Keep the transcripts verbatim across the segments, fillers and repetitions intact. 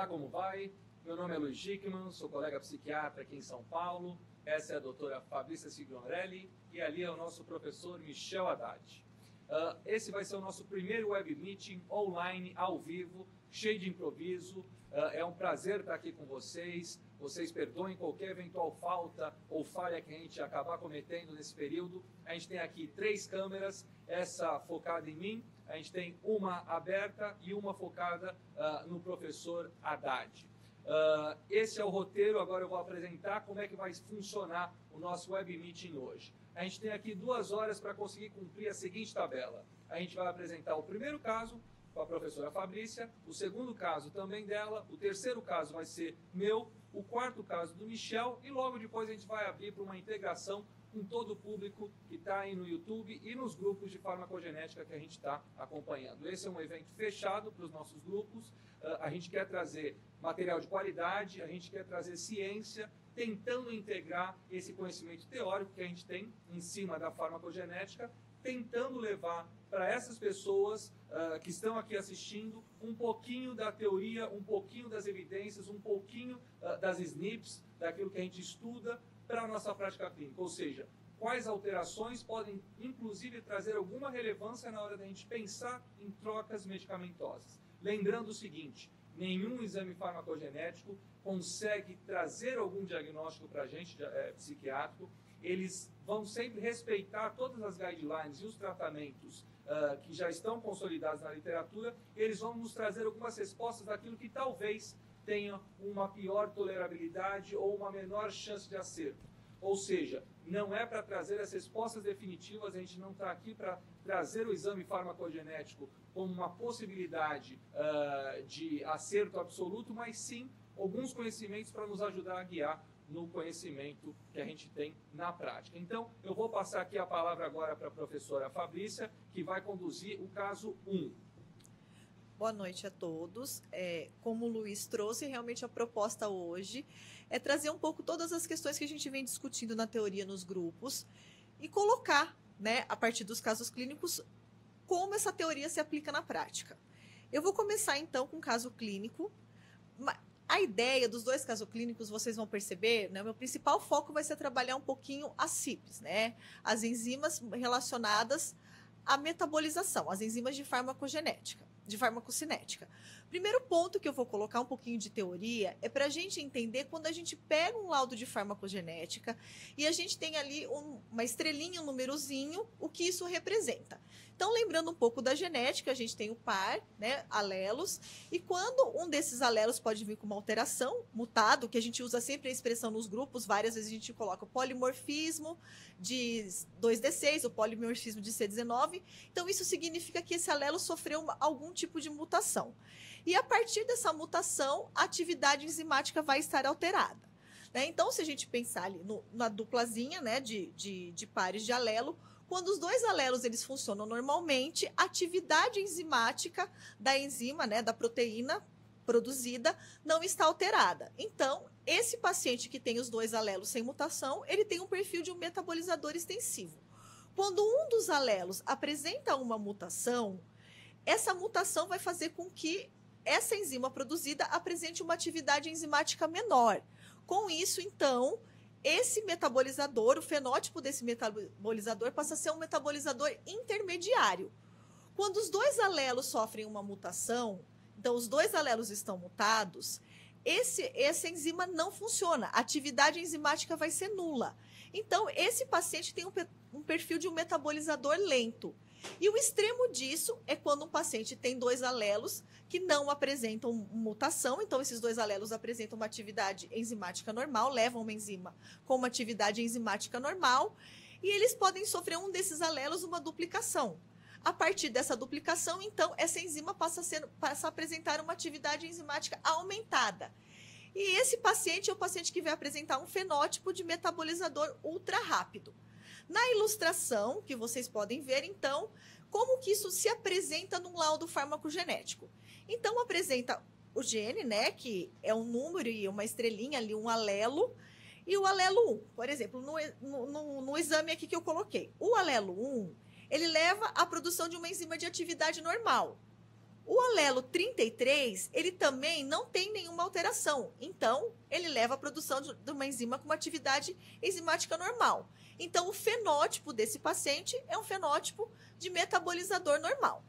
Olá, como vai? Meu nome é Luiz Gickman, sou colega psiquiatra aqui em São Paulo. Essa é a doutora Fabrícia Signorelli e ali é o nosso professor Michel Haddad. Uh, esse vai ser o nosso primeiro web meeting online, ao vivo, cheio de improviso. Uh, é um prazer estar aqui com vocês. Vocês perdoem qualquer eventual falta ou falha que a gente acabar cometendo nesse período. A gente tem aqui três câmeras, essa focada em mim, a gente tem uma aberta e uma focada uh, no professor Haddad. Uh, esse é o roteiro, agora eu vou apresentar como é que vai funcionar o nosso web meeting hoje. A gente tem aqui duas horas para conseguir cumprir a seguinte tabela. A gente vai apresentar o primeiro caso com a professora Fabrícia, o segundo caso também dela, o terceiro caso vai ser meu, o quarto caso do Michel e logo depois a gente vai abrir para uma integração com todo o público que está aí no YouTube e nos grupos de farmacogenética que a gente está acompanhando. Esse é um evento fechado para os nossos grupos, uh, a gente quer trazer material de qualidade, a gente quer trazer ciência, tentando integrar esse conhecimento teórico que a gente tem em cima da farmacogenética, tentando levar para essas pessoas uh, que estão aqui assistindo um pouquinho da teoria, um pouquinho das evidências, um pouquinho uh, das S N Ps, daquilo que a gente estuda para a nossa prática clínica, ou seja, quais alterações podem inclusive trazer alguma relevância na hora da gente pensar em trocas medicamentosas. Lembrando o seguinte, nenhum exame farmacogenético consegue trazer algum diagnóstico para a gente, é, psiquiátrico. Eles vão sempre respeitar todas as guidelines e os tratamentos uh, que já estão consolidados na literatura. Eles vão nos trazer algumas respostas daquilo que talvez tenha uma pior tolerabilidade ou uma menor chance de acerto. Ou seja, não é para trazer as respostas definitivas, a gente não está aqui para trazer o exame farmacogenético como uma possibilidade uh, de acerto absoluto, mas sim alguns conhecimentos para nos ajudar a guiar no conhecimento que a gente tem na prática. Então, eu vou passar aqui a palavra agora para a professora Fabrícia, que vai conduzir o caso um. Boa noite a todos. É, como o Luiz trouxe, realmente a proposta hoje é trazer um pouco todas as questões que a gente vem discutindo na teoria nos grupos e colocar, né, a partir dos casos clínicos, como essa teoria se aplica na prática. Eu vou começar, então, com um caso clínico. A ideia dos dois casos clínicos, vocês vão perceber, né, o meu principal foco vai ser trabalhar um pouquinho as C I Ps, né, as enzimas relacionadas à metabolização, as enzimas de farmacogenética. de farmacocinética. Primeiro ponto que eu vou colocar um pouquinho de teoria é para a gente entender quando a gente pega um laudo de farmacogenética e a gente tem ali um, uma estrelinha, um númerozinho, o que isso representa. Então, lembrando um pouco da genética, a gente tem o par, né, alelos, e quando um desses alelos pode vir com uma alteração, mutado, que a gente usa sempre a expressão nos grupos, várias vezes a gente coloca o polimorfismo de dois D seis, o polimorfismo de C dezenove, então isso significa que esse alelo sofreu uma, algum tipo de mutação. E a partir dessa mutação, a atividade enzimática vai estar alterada. Né? Então, se a gente pensar ali no, na duplazinha, né, de, de, de pares de alelo, quando os dois alelos eles funcionam normalmente, a atividade enzimática da enzima, né, da proteína produzida, não está alterada. Então, esse paciente que tem os dois alelos sem mutação, ele tem um perfil de um metabolizador extensivo. Quando um dos alelos apresenta uma mutação, essa mutação vai fazer com que essa enzima produzida apresente uma atividade enzimática menor. Com isso, então, esse metabolizador, o fenótipo desse metabolizador passa a ser um metabolizador intermediário. Quando os dois alelos sofrem uma mutação, então os dois alelos estão mutados, esse, essa enzima não funciona, a atividade enzimática vai ser nula. Então, esse paciente tem um, um perfil de um metabolizador lento. E o extremo disso é quando um paciente tem dois alelos que não apresentam mutação, então esses dois alelos apresentam uma atividade enzimática normal, levam uma enzima com uma atividade enzimática normal, e eles podem sofrer um desses alelos uma duplicação. A partir dessa duplicação, então, essa enzima passa a, ser, passa a apresentar uma atividade enzimática aumentada. E esse paciente é o paciente que vai apresentar um fenótipo de metabolizador ultra rápido. Na ilustração, que vocês podem ver, então, como que isso se apresenta num laudo farmacogenético. Então, apresenta o gene, né, que é um número e uma estrelinha ali, um alelo, e o alelo um. Por exemplo, no, no, no exame aqui que eu coloquei, o alelo um, ele leva à produção de uma enzima de atividade normal. O alelo trinta e três, ele também não tem nenhuma alteração. Então, ele leva à produção de uma enzima com uma atividade enzimática normal. Então, o fenótipo desse paciente é um fenótipo de metabolizador normal.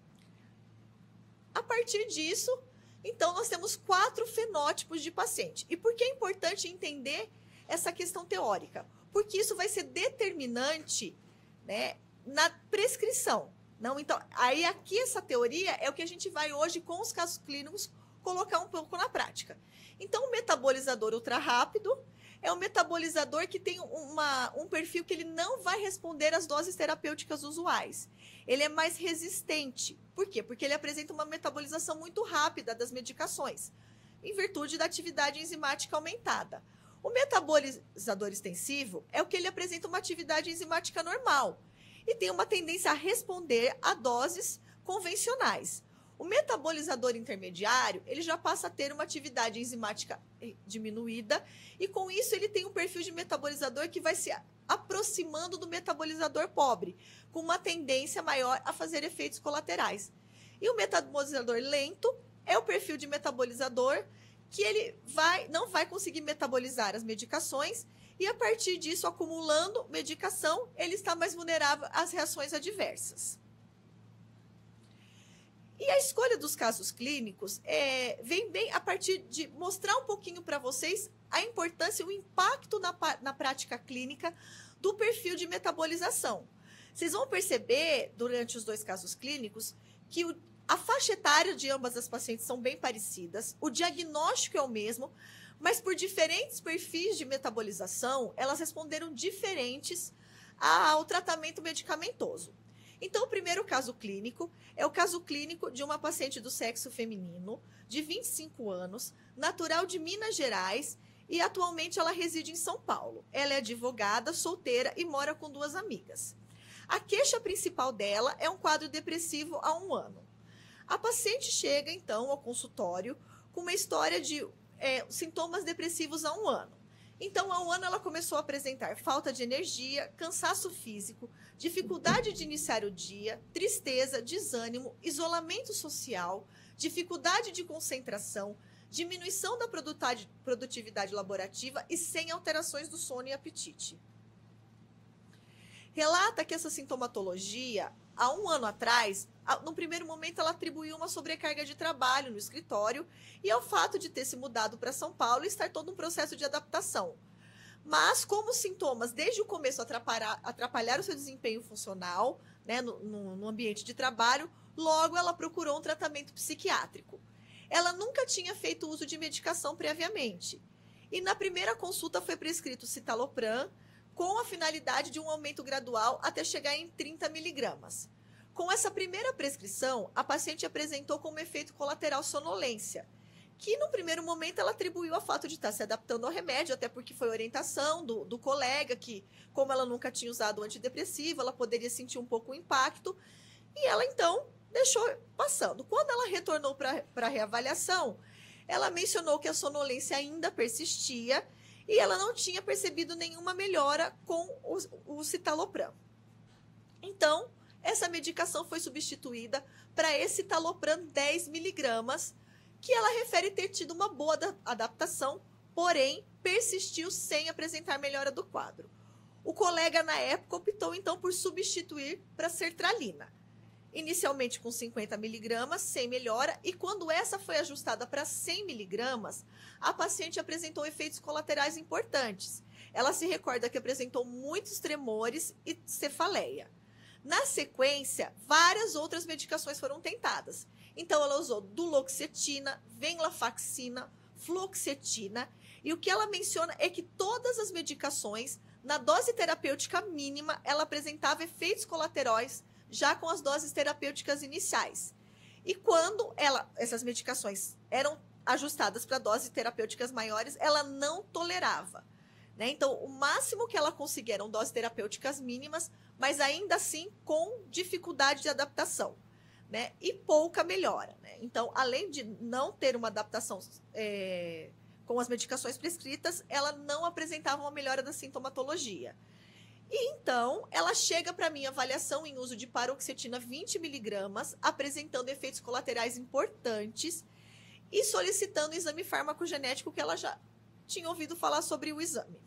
A partir disso, então, nós temos quatro fenótipos de paciente. E por que é importante entender essa questão teórica? Porque isso vai ser determinante, né, na prescrição. Não, então, aí aqui essa teoria é o que a gente vai hoje, com os casos clínicos, colocar um pouco na prática. Então, o metabolizador ultra rápido é um metabolizador que tem uma, um perfil que ele não vai responder às doses terapêuticas usuais. Ele é mais resistente. Por quê? Porque ele apresenta uma metabolização muito rápida das medicações, em virtude da atividade enzimática aumentada. O metabolizador extensivo é o que ele apresenta uma atividade enzimática normal e tem uma tendência a responder a doses convencionais. O metabolizador intermediário, ele já passa a ter uma atividade enzimática diminuída e com isso ele tem um perfil de metabolizador que vai se aproximando do metabolizador pobre, com uma tendência maior a fazer efeitos colaterais. E o metabolizador lento é o perfil de metabolizador que ele vai, não vai conseguir metabolizar as medicações e, a partir disso, acumulando medicação, ele está mais vulnerável às reações adversas. E a escolha dos casos clínicos é, vem bem a partir de mostrar um pouquinho para vocês a importância e o impacto na, na prática clínica do perfil de metabolização. Vocês vão perceber, durante os dois casos clínicos, que o, a faixa etária de ambas as pacientes são bem parecidas, o diagnóstico é o mesmo, mas por diferentes perfis de metabolização, elas responderam diferentes ao tratamento medicamentoso. Então, o primeiro caso clínico é o caso clínico de uma paciente do sexo feminino, de vinte e cinco anos, natural de Minas Gerais, e atualmente ela reside em São Paulo. Ela é advogada, solteira e mora com duas amigas. A queixa principal dela é um quadro depressivo há um ano. A paciente chega, então, ao consultório com uma história de é, sintomas depressivos há um ano. Então, há um ano ela começou a apresentar falta de energia, cansaço físico, dificuldade de iniciar o dia, tristeza, desânimo, isolamento social, dificuldade de concentração, diminuição da produtividade laborativa e sem alterações do sono e apetite. Relata que essa sintomatologia, há um ano atrás, no primeiro momento ela atribuiu uma sobrecarga de trabalho no escritório e ao fato de ter se mudado para São Paulo e estar todo um processo de adaptação. Mas, como os sintomas desde o começo atrapalhar, atrapalharam o seu desempenho funcional, né, no, no, no ambiente de trabalho, logo ela procurou um tratamento psiquiátrico. Ela nunca tinha feito uso de medicação previamente. E na primeira consulta foi prescrito citalopram, com a finalidade de um aumento gradual até chegar em trinta miligramas. Com essa primeira prescrição, a paciente apresentou como efeito colateral sonolência, que no primeiro momento ela atribuiu ao fato de estar se adaptando ao remédio, até porque foi orientação do, do colega, que como ela nunca tinha usado antidepressivo, ela poderia sentir um pouco o impacto, e ela então deixou passando. Quando ela retornou para a reavaliação, ela mencionou que a sonolência ainda persistia e ela não tinha percebido nenhuma melhora com o, o citalopram. Então, essa medicação foi substituída para esse citalopram dez miligramas, que ela refere ter tido uma boa adaptação, porém persistiu sem apresentar melhora do quadro. O colega, na época, optou então por substituir para sertralina, inicialmente com cinquenta miligramas, sem melhora, e quando essa foi ajustada para cem miligramas, a paciente apresentou efeitos colaterais importantes. Ela se recorda que apresentou muitos tremores e cefaleia. Na sequência, várias outras medicações foram tentadas. Então, ela usou duloxetina, venlafaxina, fluoxetina, e o que ela menciona é que todas as medicações, na dose terapêutica mínima, ela apresentava efeitos colaterais já com as doses terapêuticas iniciais. E quando ela, essas medicações eram ajustadas para doses terapêuticas maiores, ela não tolerava. Né? Então, o máximo que ela conseguia eram doses terapêuticas mínimas, mas ainda assim com dificuldade de adaptação, né? E pouca melhora. Né? Então, além de não ter uma adaptação é, com as medicações prescritas, ela não apresentava uma melhora da sintomatologia. E então, ela chega para minha avaliação em uso de paroxetina vinte miligramas, apresentando efeitos colaterais importantes e solicitando o exame farmacogenético que ela já tinha ouvido falar sobre o exame.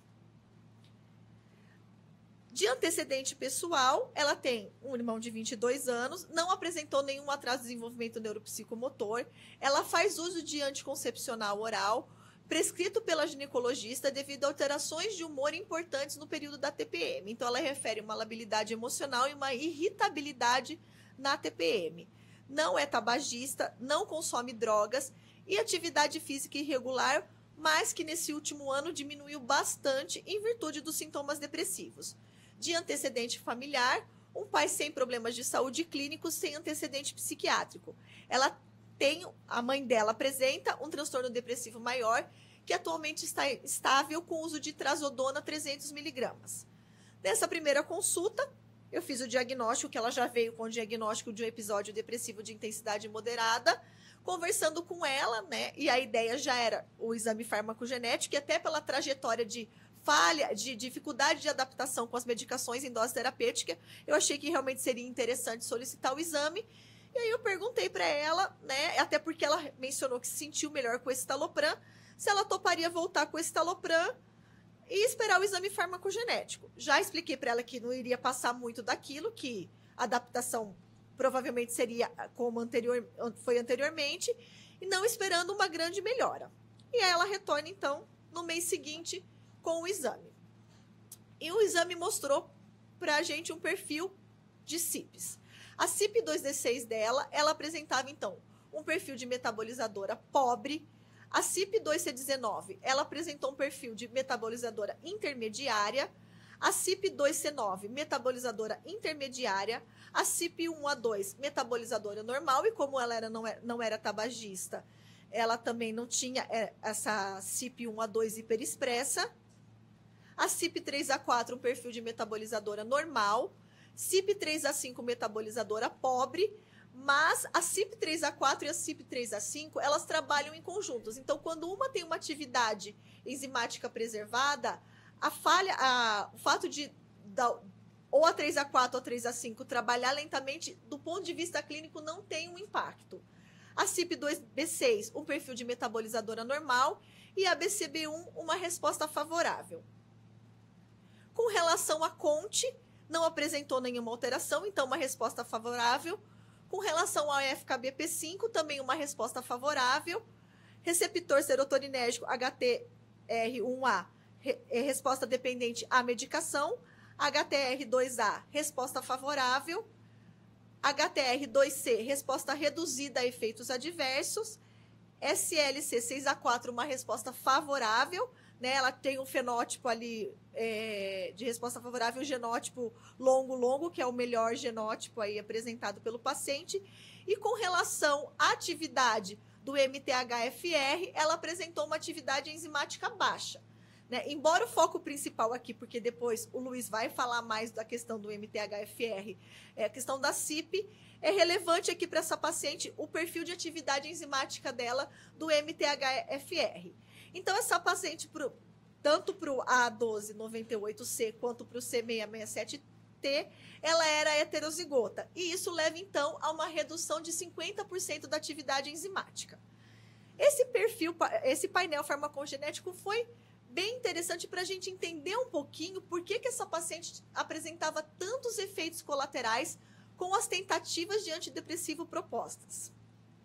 De antecedente pessoal, ela tem um irmão de vinte e dois anos, não apresentou nenhum atraso de desenvolvimento neuropsicomotor, ela faz uso de anticoncepcional oral, prescrito pela ginecologista devido a alterações de humor importantes no período da T P M. Então, ela refere uma labilidade emocional e uma irritabilidade na T P M. Não é tabagista, não consome drogas e atividade física irregular, mas que nesse último ano diminuiu bastante em virtude dos sintomas depressivos. De antecedente familiar, um pai sem problemas de saúde clínicos, sem antecedente psiquiátrico. Ela tem, a mãe dela apresenta um transtorno depressivo maior, que atualmente está estável com uso de trazodona trezentos miligramas. Nessa primeira consulta, eu fiz o diagnóstico, que ela já veio com o diagnóstico de um episódio depressivo de intensidade moderada, conversando com ela, né? E a ideia já era o exame farmacogenético, e até pela trajetória de falha, de dificuldade de adaptação com as medicações em dose terapêutica, eu achei que realmente seria interessante solicitar o exame. E aí eu perguntei para ela, né? Até porque ela mencionou que se sentiu melhor com esse estalopram, se ela toparia voltar com esse estalopram e esperar o exame farmacogenético. Já expliquei para ela que não iria passar muito daquilo, que a adaptação provavelmente seria como anterior, foi anteriormente, e não esperando uma grande melhora. E aí ela retorna, então, no mês seguinte com o exame. E o exame mostrou para a gente um perfil de C I Ps. A C I P dois D seis dela, ela apresentava, então, um perfil de metabolizadora pobre. A C I P dois C dezenove, ela apresentou um perfil de metabolizadora intermediária. A C I P dois C nove, metabolizadora intermediária. A C I P um A dois, metabolizadora normal. E como ela era, não, era, não era tabagista, ela também não tinha essa C I P um A dois hiperexpressa. A C I P três A quatro, um perfil de metabolizadora normal. C I P três A cinco, metabolizadora pobre. Mas a C I P três A quatro e a C I P três A cinco, elas trabalham em conjuntos. Então, quando uma tem uma atividade enzimática preservada, a falha, a, o fato de da, ou a três A quatro ou a três A cinco trabalhar lentamente, do ponto de vista clínico, não tem um impacto. A C I P dois B seis, um perfil de metabolizadora normal, e a B C B um, uma resposta favorável. Com relação à C O N T, não apresentou nenhuma alteração, então uma resposta favorável. Com relação ao F K B P cinco, também uma resposta favorável. Receptor serotoninérgico H T R um A, re, resposta dependente à medicação. H T R dois A, resposta favorável. H T R dois C, resposta reduzida a efeitos adversos. S L C seis A quatro, uma resposta favorável, né? Ela tem um fenótipo ali é, de resposta favorável, um genótipo longo-longo, que é o melhor genótipo aí apresentado pelo paciente. E com relação à atividade do M T H F R, ela apresentou uma atividade enzimática baixa. Né? Embora o foco principal aqui, porque depois o Luiz vai falar mais da questão do M T H F R, é a questão da C I P, é relevante aqui para essa paciente o perfil de atividade enzimática dela do M T H F R. Então, essa paciente, pro, tanto para o A doze noventa e oito C quanto para o C seiscentos e sessenta e sete T, ela era heterozigota. E isso leva, então, a uma redução de cinquenta por cento da atividade enzimática. Esse perfil, esse painel farmacogenético foi bem interessante para a gente entender um pouquinho por que, que essa paciente apresentava tantos efeitos colaterais com as tentativas de antidepressivo propostas.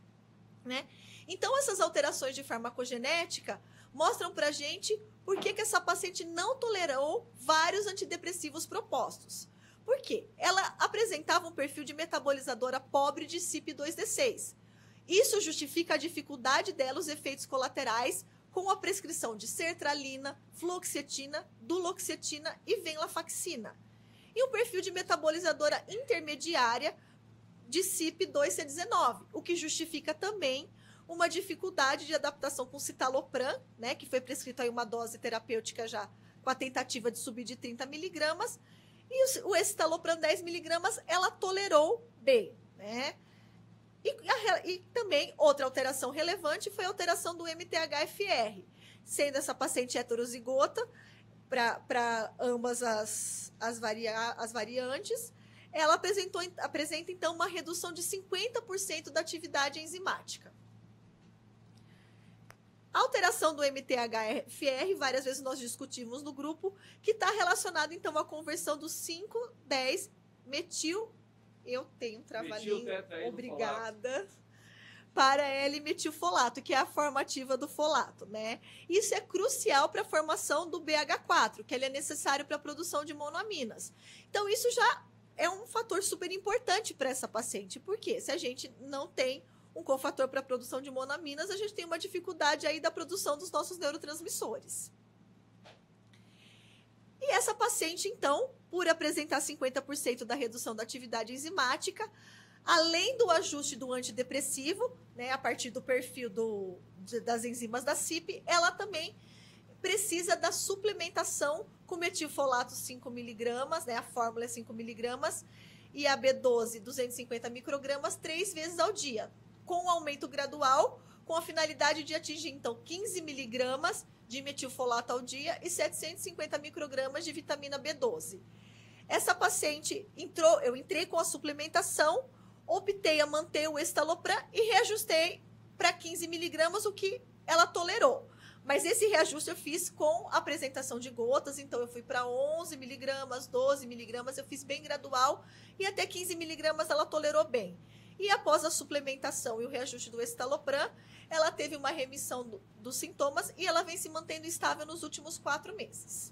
Né? Então, essas alterações de farmacogenética mostram para a gente por que, que essa paciente não tolerou vários antidepressivos propostos. Por quê? Ela apresentava um perfil de metabolizadora pobre de C I P dois D seis. Isso justifica a dificuldade dela, os efeitos colaterais, com a prescrição de sertralina, fluoxetina, duloxetina e venlafaxina. E um perfil de metabolizadora intermediária de C I P dois C dezenove, o que justifica também uma dificuldade de adaptação com citalopram, né, que foi prescrito aí uma dose terapêutica já com a tentativa de subir de trinta miligramas, e o escitalopram dez miligramas ela tolerou bem, né? E, a, e também outra alteração relevante foi a alteração do M T H F R, sendo essa paciente heterozigota, para ambas as, as, varia, as variantes, ela apresentou, apresenta, então, uma redução de cinquenta por cento da atividade enzimática. A alteração do M T H F R, várias vezes nós discutimos no grupo, que está relacionado, então, à conversão do cinco dez metil, eu tenho um trava-língua, obrigada, para L-metilfolato, que é a forma ativa do folato, né? Isso é crucial para a formação do B H quatro, que ele é necessário para a produção de monoaminas. Então, isso já é um fator super importante para essa paciente, porque se a gente não tem um cofator para a produção de monoaminas, a gente tem uma dificuldade aí da produção dos nossos neurotransmissores. E essa paciente, então, por apresentar cinquenta por cento da redução da atividade enzimática, além do ajuste do antidepressivo, né, a partir do perfil do, de, das enzimas da C I P, ela também precisa da suplementação com metilfolato cinco miligramas, né, a fórmula é cinco miligramas, e a B doze, duzentos e cinquenta microgramas, três vezes ao dia, com um aumento gradual, com a finalidade de atingir, então, quinze miligramas de metilfolato ao dia e setecentos e cinquenta microgramas de vitamina B doze. Essa paciente entrou, eu entrei com a suplementação, optei a manter o estalopram e reajustei para quinze miligramas, o que ela tolerou. Mas esse reajuste eu fiz com a apresentação de gotas, então eu fui para onze miligramas, doze miligramas, eu fiz bem gradual e até quinze miligramas ela tolerou bem. E após a suplementação e o reajuste do estalopram, ela teve uma remissão do, dos sintomas e ela vem se mantendo estável nos últimos quatro meses.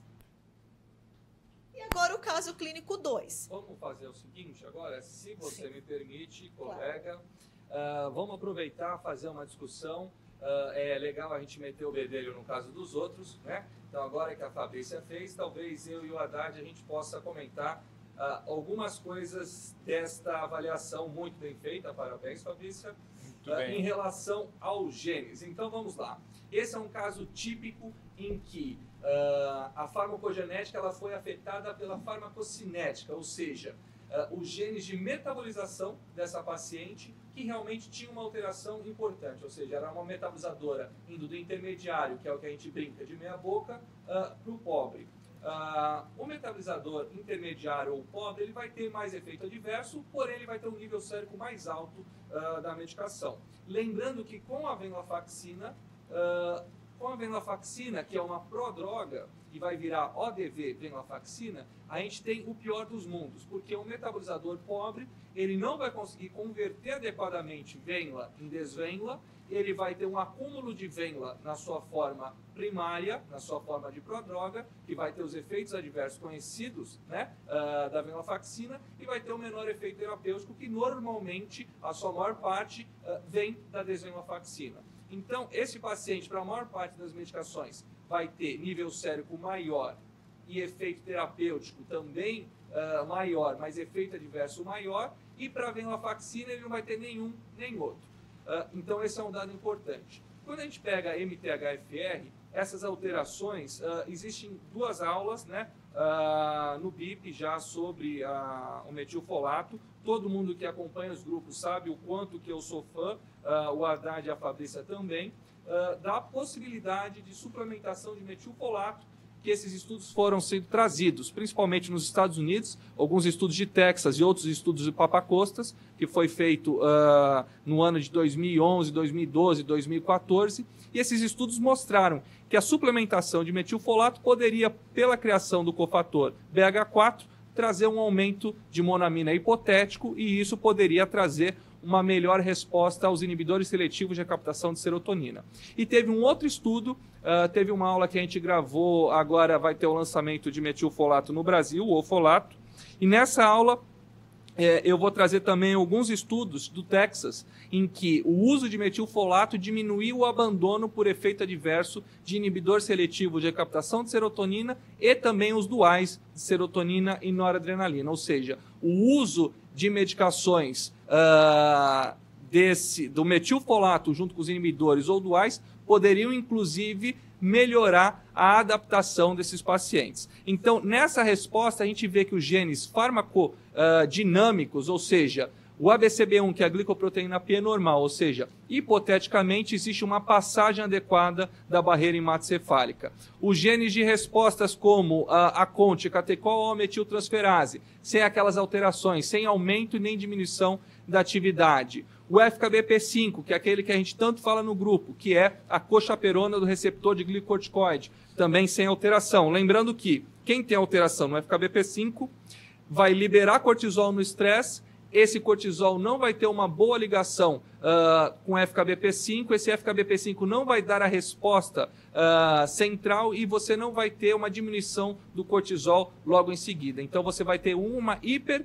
E agora o caso clínico dois. Vamos fazer o seguinte agora, se você Sim. me permite, Claro. colega, uh, vamos aproveitar, fazer uma discussão. Uh, é legal a gente meter o bedelho no caso dos outros, né? Então agora que a Fabrícia fez, talvez eu e o Haddad a gente possa comentar uh, algumas coisas desta avaliação muito bem feita. Parabéns, Fabrícia. Muito Uh, bem. em relação aos genes. Então vamos lá. Esse é um caso típico em que uh, a farmacogenética ela foi afetada pela farmacocinética, ou seja, uh, os genes de metabolização dessa paciente que realmente tinha uma alteração importante, ou seja, era uma metabolizadora indo do intermediário, que é o que a gente brinca, de meia boca, uh, para o pobre. Uh, o metabolizador intermediário ou pobre, ele vai ter mais efeito adverso, porém ele vai ter um nível sérico mais alto uh, da medicação. Lembrando que com a venlafaxina, uh, com a venlafaxina, que é uma prodroga, e vai virar O D V venlafaxina, a gente tem o pior dos mundos, porque um metabolizador pobre, ele não vai conseguir converter adequadamente venla em desvenla, ele vai ter um acúmulo de venla na sua forma primária, na sua forma de prodroga, que vai ter os efeitos adversos conhecidos, né, uh, da venlafaxina, e vai ter um menor efeito terapêutico, que normalmente, a sua maior parte, uh, vem da desvenlafaxina. Então, esse paciente, para a maior parte das medicações, vai ter nível sérico maior e efeito terapêutico também uh, maior, mas efeito adverso maior, e para a venlafaxina ele não vai ter nenhum nem outro. Uh, então, esse é um dado importante. Quando a gente pega a M T H F R, essas alterações, uh, existem duas aulas, né, uh, no B I P já sobre uh, o metilfolato. Todo mundo que acompanha os grupos sabe o quanto que eu sou fã, uh, o Haddad e a Fabrícia também, uh, da possibilidade de suplementação de metilfolato, que esses estudos foram sendo trazidos, principalmente nos Estados Unidos, alguns estudos de Texas e outros estudos de Papacostas, que foi feito uh, no ano de dois mil e onze, dois mil e doze, dois mil e quatorze, e esses estudos mostraram que a suplementação de metilfolato poderia, pela criação do cofator B H quatro, trazer um aumento de monoamina hipotético, e isso poderia trazer uma melhor resposta aos inibidores seletivos de recaptação de serotonina. E teve um outro estudo, uh, teve uma aula que a gente gravou, agora vai ter o lançamento de metilfolato no Brasil, o Ofolato, e nessa aula é, eu vou trazer também alguns estudos do Texas, em que o uso de metilfolato diminuiu o abandono por efeito adverso de inibidor seletivo de recaptação de serotonina e também os duais de serotonina e noradrenalina, ou seja, o uso de medicações uh, desse, do metilfolato junto com os inibidores ou duais poderiam, inclusive, melhorar a adaptação desses pacientes. Então, nessa resposta, a gente vê que os genes farmacodinâmicos, ou seja, O A B C B um, que é a glicoproteína P normal, ou seja, hipoteticamente existe uma passagem adequada da barreira hematocefálica. Os genes de respostas como a, a C O N T, catecol ou metiltransferase, sem aquelas alterações, sem aumento e nem diminuição da atividade. O F K B P cinco, que é aquele que a gente tanto fala no grupo, que é a cochaperona do receptor de glicocorticoide, também sem alteração. Lembrando que quem tem alteração no F K B P cinco vai liberar cortisol no estresse. Esse cortisol não vai ter uma boa ligação uh, com F K B P cinco, esse F K B P cinco não vai dar a resposta uh, central e você não vai ter uma diminuição do cortisol logo em seguida. Então você vai ter uma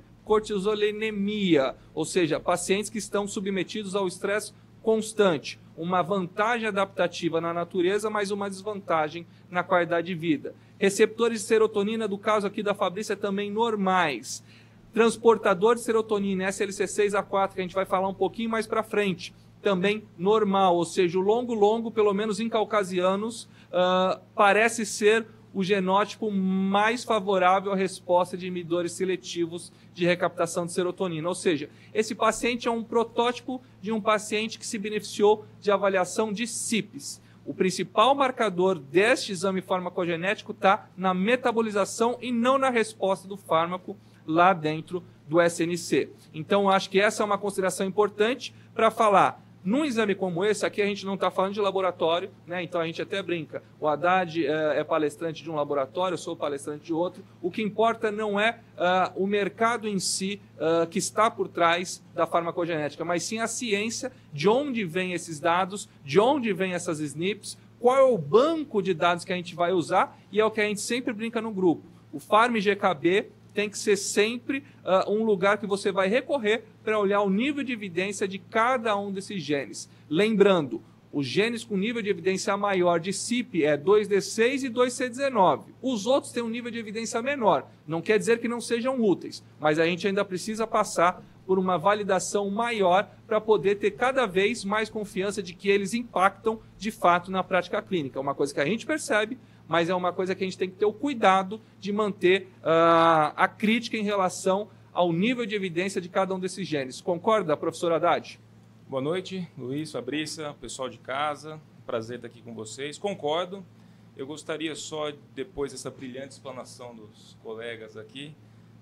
hipercortisolemia, ou seja, pacientes que estão submetidos ao estresse constante. Uma vantagem adaptativa na natureza, mas uma desvantagem na qualidade de vida. Receptores de serotonina, do caso aqui da Fabrícia, também normais. Transportador de serotonina, S L C seis A quatro, que a gente vai falar um pouquinho mais para frente, também normal, ou seja, o longo-longo, pelo menos em caucasianos, uh, parece ser o genótipo mais favorável à resposta de inibidores seletivos de recaptação de serotonina. Ou seja, esse paciente é um protótipo de um paciente que se beneficiou de avaliação de C I Ps. O principal marcador deste exame farmacogenético está na metabolização e não na resposta do fármaco lá dentro do S N C. Então, acho que essa é uma consideração importante para falar. Num exame como esse, aqui a gente não está falando de laboratório, né? Então a gente até brinca. O Haddad é, é palestrante de um laboratório, eu sou palestrante de outro. O que importa não é uh, o mercado em si uh, que está por trás da farmacogenética, mas sim a ciência, de onde vêm esses dados, de onde vêm essas S N Ps, qual é o banco de dados que a gente vai usar, e é o que a gente sempre brinca no grupo. O Farm-G K B tem que ser sempre uh, um lugar que você vai recorrer para olhar o nível de evidência de cada um desses genes. Lembrando, os genes com nível de evidência maior de C I P é dois D seis e dois C dezenove. Os outros têm um nível de evidência menor. Não quer dizer que não sejam úteis, mas a gente ainda precisa passar por uma validação maior para poder ter cada vez mais confiança de que eles impactam de fato na prática clínica. É uma coisa que a gente percebe, mas é uma coisa que a gente tem que ter o cuidado de manter uh, a crítica em relação ao nível de evidência de cada um desses genes. Concorda, professor Haddad? Boa noite, Luiz, Fabrícia, pessoal de casa. Prazer estar aqui com vocês. Concordo. Eu gostaria só, depois dessa brilhante explanação dos colegas aqui,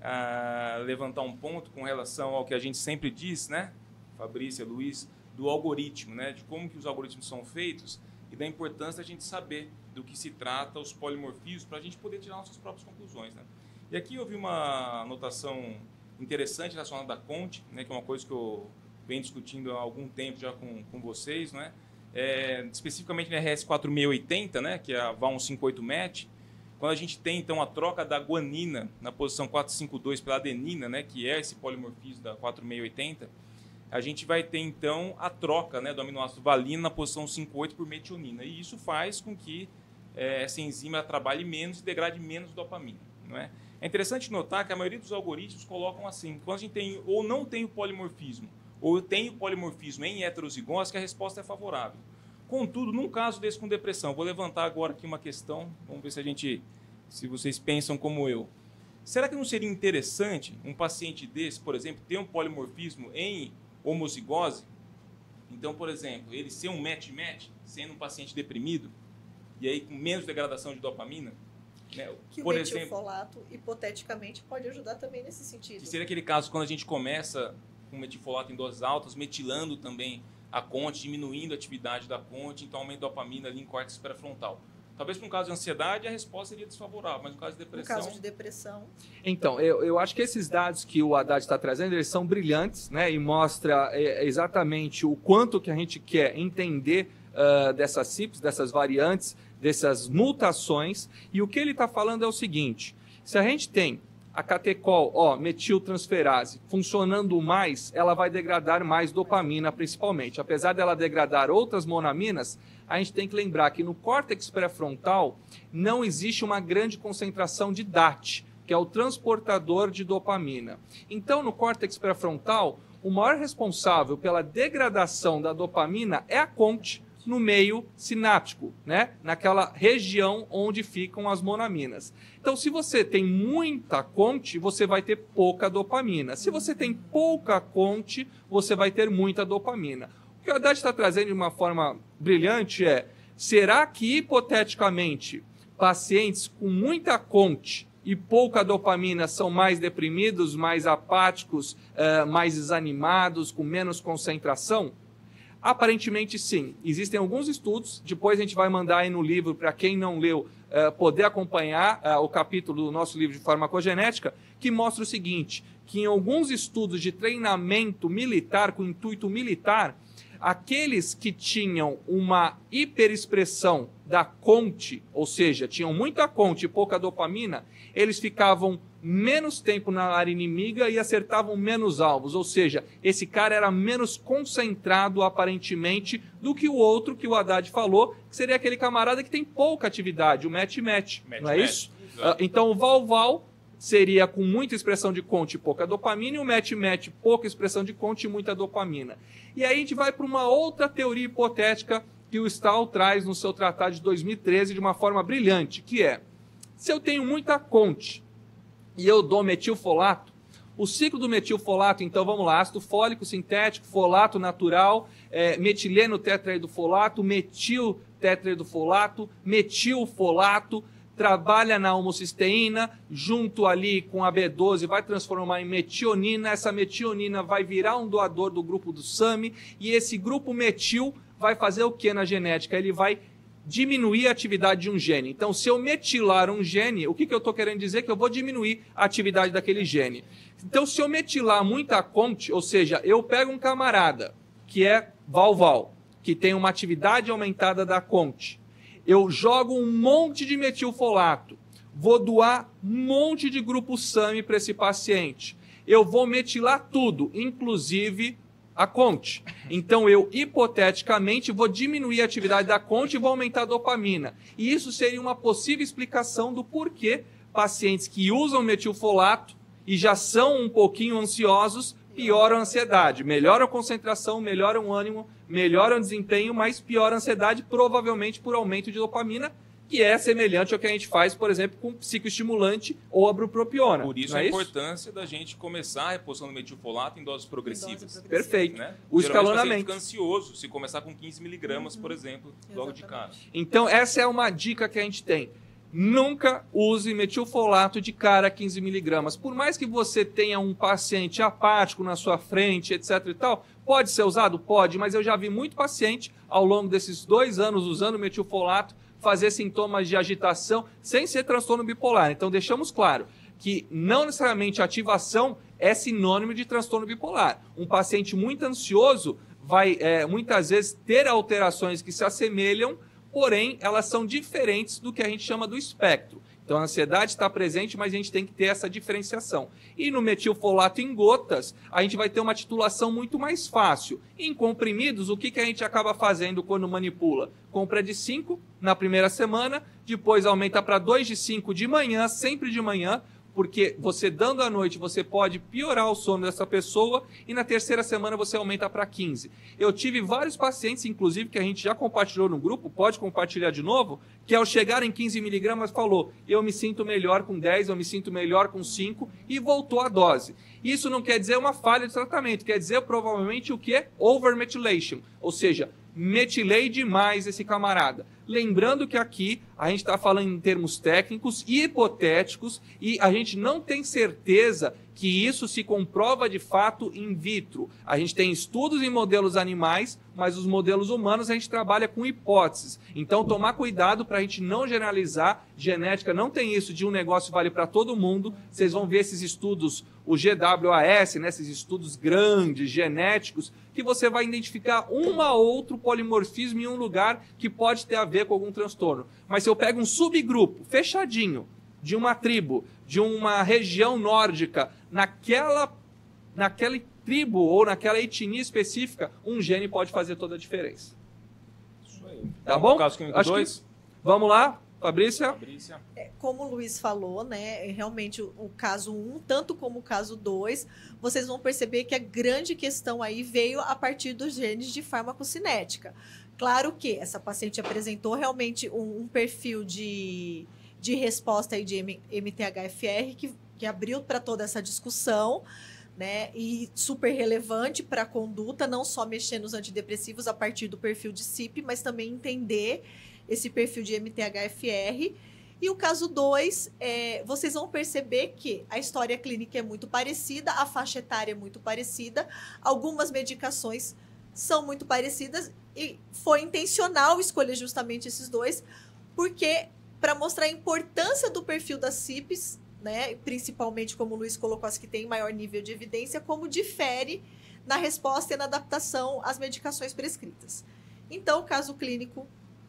uh, levantar um ponto com relação ao que a gente sempre diz, né, Fabrícia, Luiz, do algoritmo, né, de como que os algoritmos são feitos e da importância da gente saber do que se trata os polimorfismos para a gente poder tirar nossas próprias conclusões, né? E aqui eu vi uma anotação interessante relacionada à C O N T, né, que é uma coisa que eu venho discutindo há algum tempo já com, com vocês, né? É, especificamente na R S quatro mil e oitenta, né, que é a V A um cinco oito match, quando a gente tem então a troca da guanina na posição quatrocentos e cinquenta e dois pela adenina, né, que é esse polimorfismo da quatro mil e oitenta, a gente vai ter então a troca, né, do aminoácido valina na posição cinquenta e oito por metionina, e isso faz com que é, essa enzima trabalhe menos e degrade menos dopamina, não é? É interessante notar que a maioria dos algoritmos colocam assim, quando a gente tem ou não tem o polimorfismo, ou tem o polimorfismo em heterozigose, que a resposta é favorável. Contudo, num caso desse com depressão, vou levantar agora aqui uma questão, vamos ver se a gente, se vocês pensam como eu. Será que não seria interessante um paciente desse, por exemplo, ter um polimorfismo em homozigose? Então, por exemplo, ele ser um match-match, sendo um paciente deprimido, e aí com menos degradação de dopamina? Né? Que por o exemplo, metilfolato, hipoteticamente, pode ajudar também nesse sentido. Que seria aquele caso quando a gente começa com metilfolato em doses altas, metilando também a C O N T, diminuindo a atividade da C O N T, então aumenta a dopamina ali em córtex pré-frontal. Talvez para um caso de ansiedade a resposta seria desfavorável, mas no caso de depressão... No caso de depressão... Então, eu, eu acho que esses dados que o Haddad está trazendo, eles são brilhantes, né, e mostra é, exatamente o quanto que a gente quer entender uh, dessas C I Ps, dessas variantes, dessas mutações, e o que ele está falando é o seguinte: se a gente tem a catecol, ó, metiltransferase, funcionando mais, ela vai degradar mais dopamina, principalmente. Apesar dela degradar outras monaminas, a gente tem que lembrar que no córtex pré-frontal não existe uma grande concentração de D A T, que é o transportador de dopamina. Então, no córtex pré-frontal, o maior responsável pela degradação da dopamina é a C O N T. no meio sináptico, né? Naquela região onde ficam as monaminas. Então, se você tem muita conte, você vai ter pouca dopamina. Se você tem pouca conte, você vai ter muita dopamina. O que o Haddad está trazendo de uma forma brilhante é, será que, hipoteticamente, pacientes com muita conte e pouca dopamina são mais deprimidos, mais apáticos, uh, mais desanimados, com menos concentração? Aparentemente, sim. Existem alguns estudos, depois a gente vai mandar aí no livro, para quem não leu, uh, poder acompanhar uh, o capítulo do nosso livro de farmacogenética, que mostra o seguinte, que em alguns estudos de treinamento militar, com intuito militar, aqueles que tinham uma hiperexpressão da conte, ou seja, tinham muita conte e pouca dopamina, eles ficavam menos tempo na área inimiga e acertavam menos alvos, ou seja, esse cara era menos concentrado aparentemente do que o outro que o Haddad falou, que seria aquele camarada que tem pouca atividade, o match-match, não é match. isso? Uh, então o Val-Val seria com muita expressão de conte e pouca dopamina, e o match-match, pouca expressão de conte e muita dopamina. E aí a gente vai para uma outra teoria hipotética que o Stahl traz no seu tratado de dois mil e treze de uma forma brilhante, que é, se eu tenho muita conte e eu dou metilfolato, o ciclo do metilfolato, então vamos lá, ácido fólico sintético, folato natural, é, metileno tetraidrofolato, metil tetraidrofolato, metilfolato, trabalha na homocisteína, junto ali com a B doze, vai transformar em metionina, essa metionina vai virar um doador do grupo do S A M, e esse grupo metil vai fazer o que na genética? Ele vai diminuir a atividade de um gene. Então, se eu metilar um gene, o que, que eu estou querendo dizer? Que eu vou diminuir a atividade daquele gene. Então, se eu metilar muita conte, ou seja, eu pego um camarada que é Val-Val, que tem uma atividade aumentada da conte, eu jogo um monte de metilfolato, vou doar um monte de grupo S A M para esse paciente. Eu vou metilar tudo, inclusive a conte. Então, eu, hipoteticamente, vou diminuir a atividade da conte e vou aumentar a dopamina. E isso seria uma possível explicação do porquê pacientes que usam metilfolato e já são um pouquinho ansiosos, pioram a ansiedade, melhoram a concentração, melhoram o ânimo, melhoram o desempenho, mas piora a ansiedade, provavelmente por aumento de dopamina, que é semelhante ao que a gente faz, por exemplo, com psicoestimulante ou a bupropiona. Por isso não a é importância isso? da gente começar a reposição do metilfolato em doses progressivas. Em doses progressivas. Perfeito. Né? O Geralmente escalonamento. O paciente fica ansioso se começar com quinze miligramas, uhum. por exemplo, logo Exatamente. de cara. Então, essa é uma dica que a gente tem. Nunca use metilfolato de cara quinze miligramas. Por mais que você tenha um paciente apático na sua frente, etc e tal, pode ser usado? Pode, mas eu já vi muito paciente ao longo desses dois anos usando metilfolato fazer sintomas de agitação sem ser transtorno bipolar. Então, deixamos claro que não necessariamente ativação é sinônimo de transtorno bipolar. Um paciente muito ansioso vai, é, muitas vezes, ter alterações que se assemelham, porém, elas são diferentes do que a gente chama do espectro. Então, a ansiedade está presente, mas a gente tem que ter essa diferenciação. E no metilfolato em gotas, a gente vai ter uma titulação muito mais fácil. Em comprimidos, o que, que a gente acaba fazendo quando manipula? Compra de cinco na primeira semana, depois aumenta para dois de cinco de manhã, sempre de manhã, porque você dando à noite, você pode piorar o sono dessa pessoa e na terceira semana você aumenta para quinze. Eu tive vários pacientes, inclusive, que a gente já compartilhou no grupo, pode compartilhar de novo, que ao chegar em quinze miligramas falou, eu me sinto melhor com dez, eu me sinto melhor com cinco e voltou a dose. Isso não quer dizer uma falha de tratamento, quer dizer provavelmente o que é overmethylation, ou seja, metilei demais esse camarada. Lembrando que aqui a gente está falando em termos técnicos e hipotéticos e a gente não tem certeza que isso se comprova de fato in vitro. A gente tem estudos em modelos animais, mas os modelos humanos a gente trabalha com hipóteses. Então, tomar cuidado para a gente não generalizar. Genética não tem isso de um negócio vale para todo mundo. Vocês vão ver esses estudos, o G W A S, né, esses estudos grandes, genéticos, que você vai identificar um a outro polimorfismo em um lugar que pode ter a ver com algum transtorno. Mas se eu pego um subgrupo fechadinho de uma tribo, de uma região nórdica, naquela, naquela tribo ou naquela etnia específica, um gene pode fazer toda a diferença. Isso aí. Tá Então, bom? Caso clínico Acho dois. que... Vamos lá, Fabrícia? Fabrícia. É, como o Luiz falou, né, realmente o, o caso um, tanto como o caso dois, vocês vão perceber que a grande questão aí veio a partir dos genes de farmacocinética. Claro que essa paciente apresentou realmente um, um perfil de, de resposta aí de M T H F R que, que abriu para toda essa discussão, né? E super relevante para a conduta, não só mexer nos antidepressivos a partir do perfil de C I P, mas também entender esse perfil de M T H F R. E o caso dois, é, vocês vão perceber que a história clínica é muito parecida, a faixa etária é muito parecida, algumas medicações são muito parecidas e foi intencional escolher justamente esses dois, porque para mostrar a importância do perfil das C I Ps, né, principalmente como o Luiz colocou, as que têm maior nível de evidência, como difere na resposta e na adaptação às medicações prescritas. Então, o caso clínico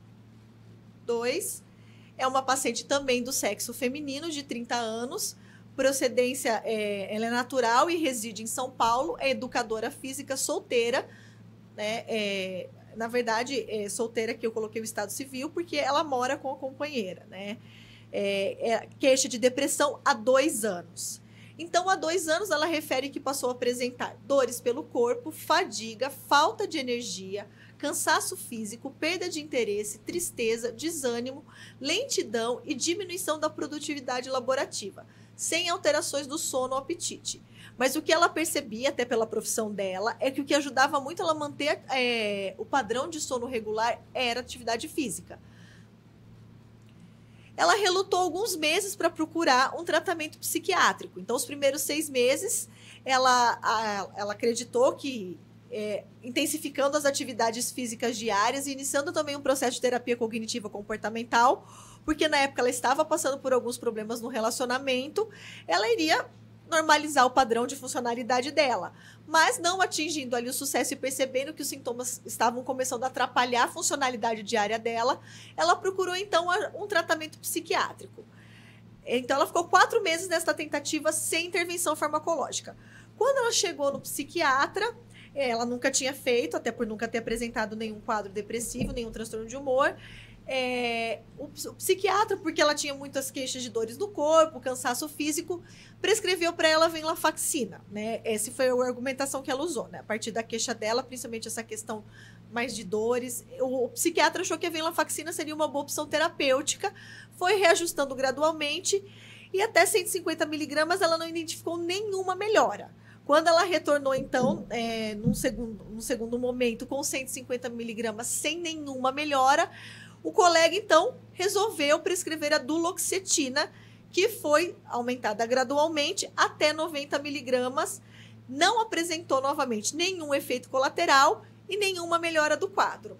dois é uma paciente também do sexo feminino, de trinta anos, procedência é, ela é natural e reside em São Paulo, é educadora física, solteira, né, é, na verdade, é solteira que eu coloquei o estado civil, porque ela mora com a companheira, né? É, é, queixa de depressão há dois anos. Então, há dois anos, ela refere que passou a apresentar dores pelo corpo, fadiga, falta de energia, cansaço físico, perda de interesse, tristeza, desânimo, lentidão e diminuição da produtividade laborativa, sem alterações do sono ou apetite. Mas o que ela percebia, até pela profissão dela, é que o que ajudava muito ela a manter é, o padrão de sono regular era atividade física. Ela relutou alguns meses para procurar um tratamento psiquiátrico. Então, os primeiros seis meses, ela, a, ela acreditou que, é, intensificando as atividades físicas diárias e iniciando também um processo de terapia cognitiva comportamental, porque na época ela estava passando por alguns problemas no relacionamento, ela iria normalizar o padrão de funcionalidade dela, mas não atingindo ali o sucesso e percebendo que os sintomas estavam começando a atrapalhar a funcionalidade diária dela, ela procurou então um tratamento psiquiátrico. Então ela ficou quatro meses nessa tentativa sem intervenção farmacológica. Quando ela chegou no psiquiatra, ela nunca tinha feito, até por nunca ter apresentado nenhum quadro depressivo, nenhum transtorno de humor. É, o, o psiquiatra, porque ela tinha muitas queixas de dores no corpo, cansaço físico, prescreveu para ela venlafaxina, né? Essa foi a argumentação que ela usou, né? A partir da queixa dela, principalmente essa questão mais de dores. O, o psiquiatra achou que a venlafaxina seria uma boa opção terapêutica, foi reajustando gradualmente e até cento e cinquenta miligramas ela não identificou nenhuma melhora. Quando ela retornou, então, é, num, segundo, num segundo momento, com cento e cinquenta miligramas sem nenhuma melhora, o colega, então, resolveu prescrever a duloxetina, que foi aumentada gradualmente até noventa miligramas, não apresentou novamente nenhum efeito colateral e nenhuma melhora do quadro.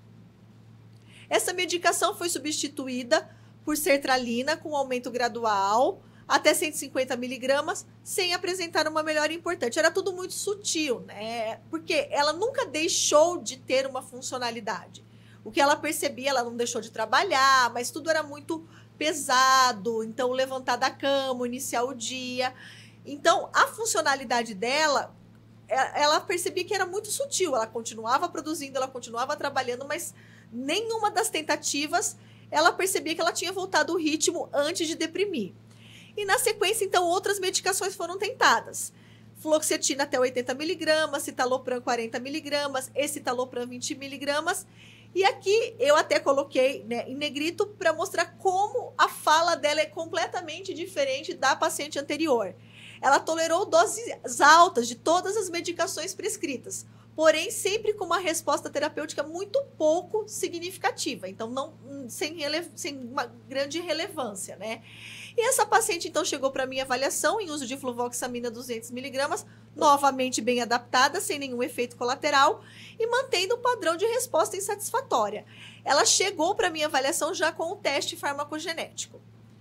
Essa medicação foi substituída por sertralina com aumento gradual até cento e cinquenta miligramas, sem apresentar uma melhora importante. Era tudo muito sutil, né? Porque ela nunca deixou de ter uma funcionalidade. O que ela percebia, ela não deixou de trabalhar, mas tudo era muito pesado. Então, levantar da cama, iniciar o dia. Então, a funcionalidade dela, ela percebia que era muito sutil. Ela continuava produzindo, ela continuava trabalhando, mas nenhuma das tentativas, ela percebia que ela tinha voltado o ritmo antes de deprimir. E, na sequência, então, outras medicações foram tentadas. Fluoxetina até oitenta miligramas, citalopram quarenta miligramas, escitalopram vinte miligramas. E aqui eu até coloquei, né, em negrito para mostrar como a fala dela é completamente diferente da paciente anterior. Ela tolerou doses altas de todas as medicações prescritas, porém sempre com uma resposta terapêutica muito pouco significativa, então não, sem, rele, sem uma grande relevância, né? E essa paciente, então, chegou para a minha avaliação em uso de fluvoxamina duzentos miligramas, novamente bem adaptada, sem nenhum efeito colateral e mantendo um padrão de resposta insatisfatória. Ela chegou para a minha avaliação já com o teste farmacogenético.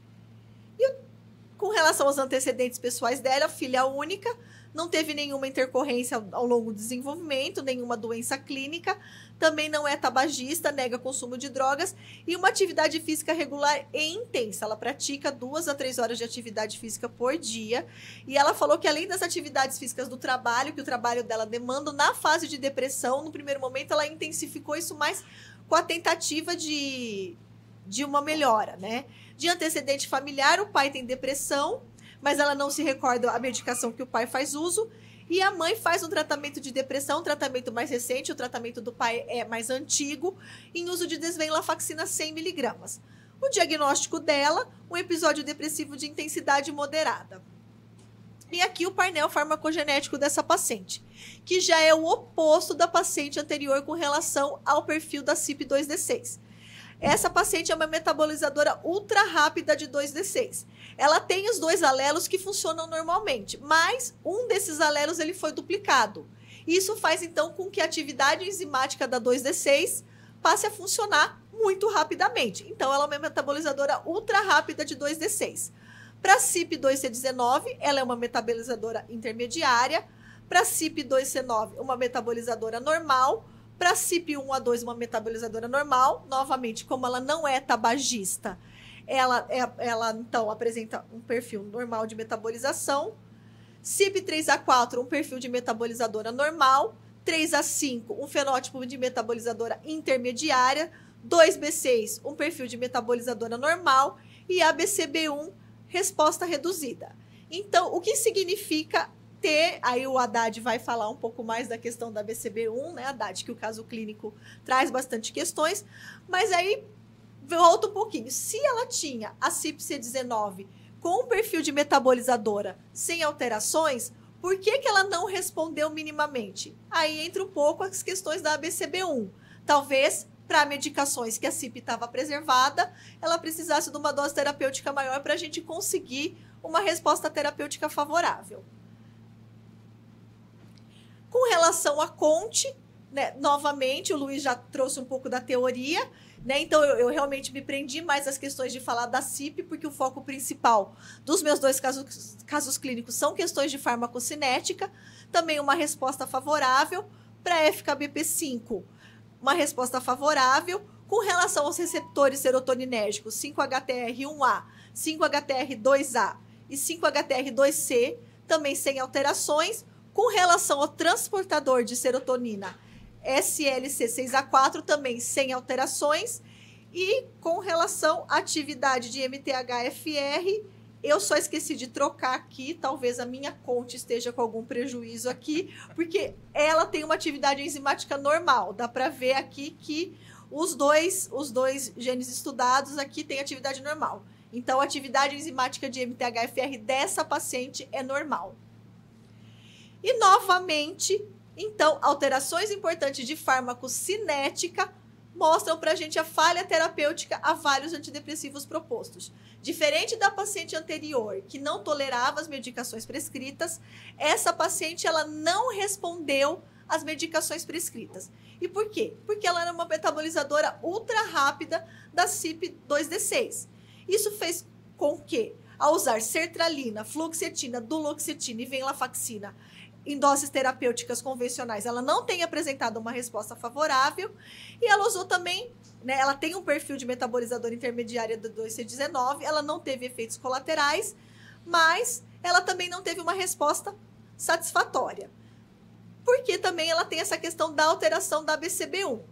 E com relação aos antecedentes pessoais dela, filha única, não teve nenhuma intercorrência ao, ao longo do desenvolvimento, nenhuma doença clínica, também não é tabagista, nega consumo de drogas e uma atividade física regular e intensa. Ela pratica duas a três horas de atividade física por dia e ela falou que além das atividades físicas do trabalho, que o trabalho dela demanda, na fase de depressão, no primeiro momento ela intensificou isso mais com a tentativa de, de uma melhora, né? De antecedente familiar, o pai tem depressão, mas ela não se recorda a medicação que o pai faz uso e a mãe faz um tratamento de depressão, um tratamento mais recente, o tratamento do pai é mais antigo, em uso de desvenlafaxina cem miligramas. O diagnóstico dela, um episódio depressivo de intensidade moderada. E aqui o painel farmacogenético dessa paciente, que já é o oposto da paciente anterior com relação ao perfil da C Y P dois D seis. Essa paciente é uma metabolizadora ultra rápida de dois D seis. Ela tem os dois alelos que funcionam normalmente, mas um desses alelos ele foi duplicado. Isso faz então com que a atividade enzimática da dois D seis passe a funcionar muito rapidamente. Então ela é uma metabolizadora ultra rápida de dois D seis. Para C Y P dois C dezenove, ela é uma metabolizadora intermediária. Para C Y P dois C nove, uma metabolizadora normal. Para C Y P um A dois, uma metabolizadora normal. Novamente, como ela não é tabagista, ela, é, ela então apresenta um perfil normal de metabolização. C Y P três A quatro, um perfil de metabolizadora normal. três A cinco, um fenótipo de metabolizadora intermediária. dois B seis, um perfil de metabolizadora normal. E A B C B um, resposta reduzida. Então, o que significa ter, aí o Haddad vai falar um pouco mais da questão da B C B um, né, Haddad, que o caso clínico traz bastante questões, mas aí volta um pouquinho. Se ela tinha a C Y P C dezenove com um perfil de metabolizadora sem alterações, por que que ela não respondeu minimamente? Aí entra um pouco as questões da A B C B um. Talvez para medicações que a C Y P estava preservada, ela precisasse de uma dose terapêutica maior para a gente conseguir uma resposta terapêutica favorável. Com relação a Conte, né, novamente, o Luiz já trouxe um pouco da teoria, né, então eu, eu realmente me prendi mais às questões de falar da C Y P, porque o foco principal dos meus dois casos, casos clínicos são questões de farmacocinética, também uma resposta favorável para F K B P cinco. Uma resposta favorável com relação aos receptores serotoninérgicos cinco H T R um A, cinco H T R dois A e cinco H T R dois C, também sem alterações. Com relação ao transportador de serotonina S L C seis A quatro, também sem alterações. E com relação à atividade de M T H F R, eu só esqueci de trocar aqui, talvez a minha Conte esteja com algum prejuízo aqui, porque ela tem uma atividade enzimática normal. Dá para ver aqui que os dois, os dois genes estudados aqui têm atividade normal. Então, a atividade enzimática de M T H F R dessa paciente é normal. E, novamente, então, alterações importantes de farmacocinética mostram para a gente a falha terapêutica a vários antidepressivos propostos. Diferente da paciente anterior, que não tolerava as medicações prescritas, essa paciente ela não respondeu às medicações prescritas. E por quê? Porque ela era uma metabolizadora ultra rápida da C Y P dois D seis. Isso fez com que, ao usar sertralina, fluoxetina, duloxetina e venlafaxina em doses terapêuticas convencionais, ela não tem apresentado uma resposta favorável, e ela usou também, né, ela tem um perfil de metabolizador intermediária do dois C dezenove, ela não teve efeitos colaterais, mas ela também não teve uma resposta satisfatória, porque também ela tem essa questão da alteração da A B C B um.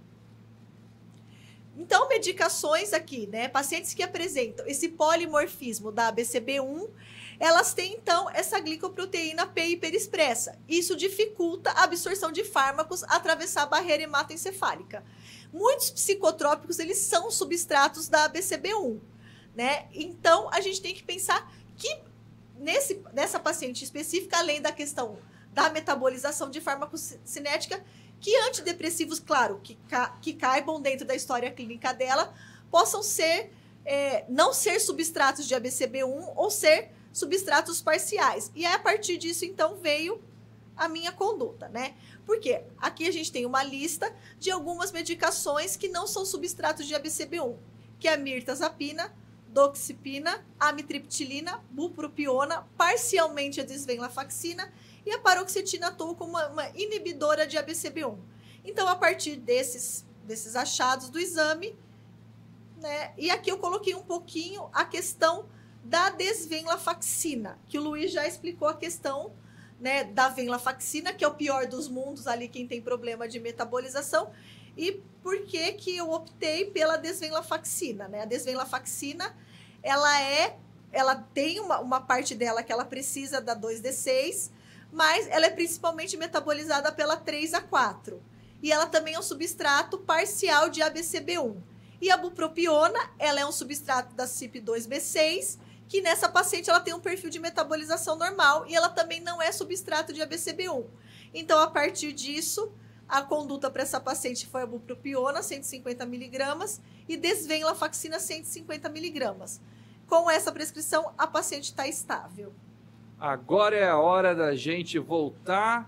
Então, medicações aqui, né, pacientes que apresentam esse polimorfismo da A B C B um, elas têm, então, essa glicoproteína P hiperexpressa. Isso dificulta a absorção de fármacos, atravessar a barreira hematoencefálica. Muitos psicotrópicos, eles são substratos da A B C B um, né? Então, a gente tem que pensar que, nesse, nessa paciente específica, além da questão da metabolização de farmacocinética, que antidepressivos, claro, que, ca, que caibam dentro da história clínica dela, possam ser, é, não ser substratos de A B C B um ou ser substratos parciais. E a partir disso, então, veio a minha conduta, né? Porque aqui a gente tem uma lista de algumas medicações que não são substratos de A B C B um, que é a mirtazapina, doxipina, amitriptilina, bupropiona, parcialmente a desvenlafaxina e a paroxetina atua como uma, uma inibidora de A B C B um. Então, a partir desses, desses achados do exame, né? E aqui eu coloquei um pouquinho a questão da desvenlafaxina, que o Luiz já explicou a questão, né, da venlafaxina, que é o pior dos mundos ali, quem tem problema de metabolização, e por que que eu optei pela desvenlafaxina, né? A desvenlafaxina, ela é, ela tem uma, uma parte dela que ela precisa da dois D seis, mas ela é principalmente metabolizada pela três A quatro. E ela também é um substrato parcial de A B C B um. E a bupropiona, ela é um substrato da C Y P dois B seis, que nessa paciente ela tem um perfil de metabolização normal e ela também não é substrato de A B C B um. Então, a partir disso, a conduta para essa paciente foi a bupropiona, cento e cinquenta miligramas, e desvenlafaxina, cento e cinquenta miligramas. Com essa prescrição, a paciente está estável. Agora é a hora da gente voltar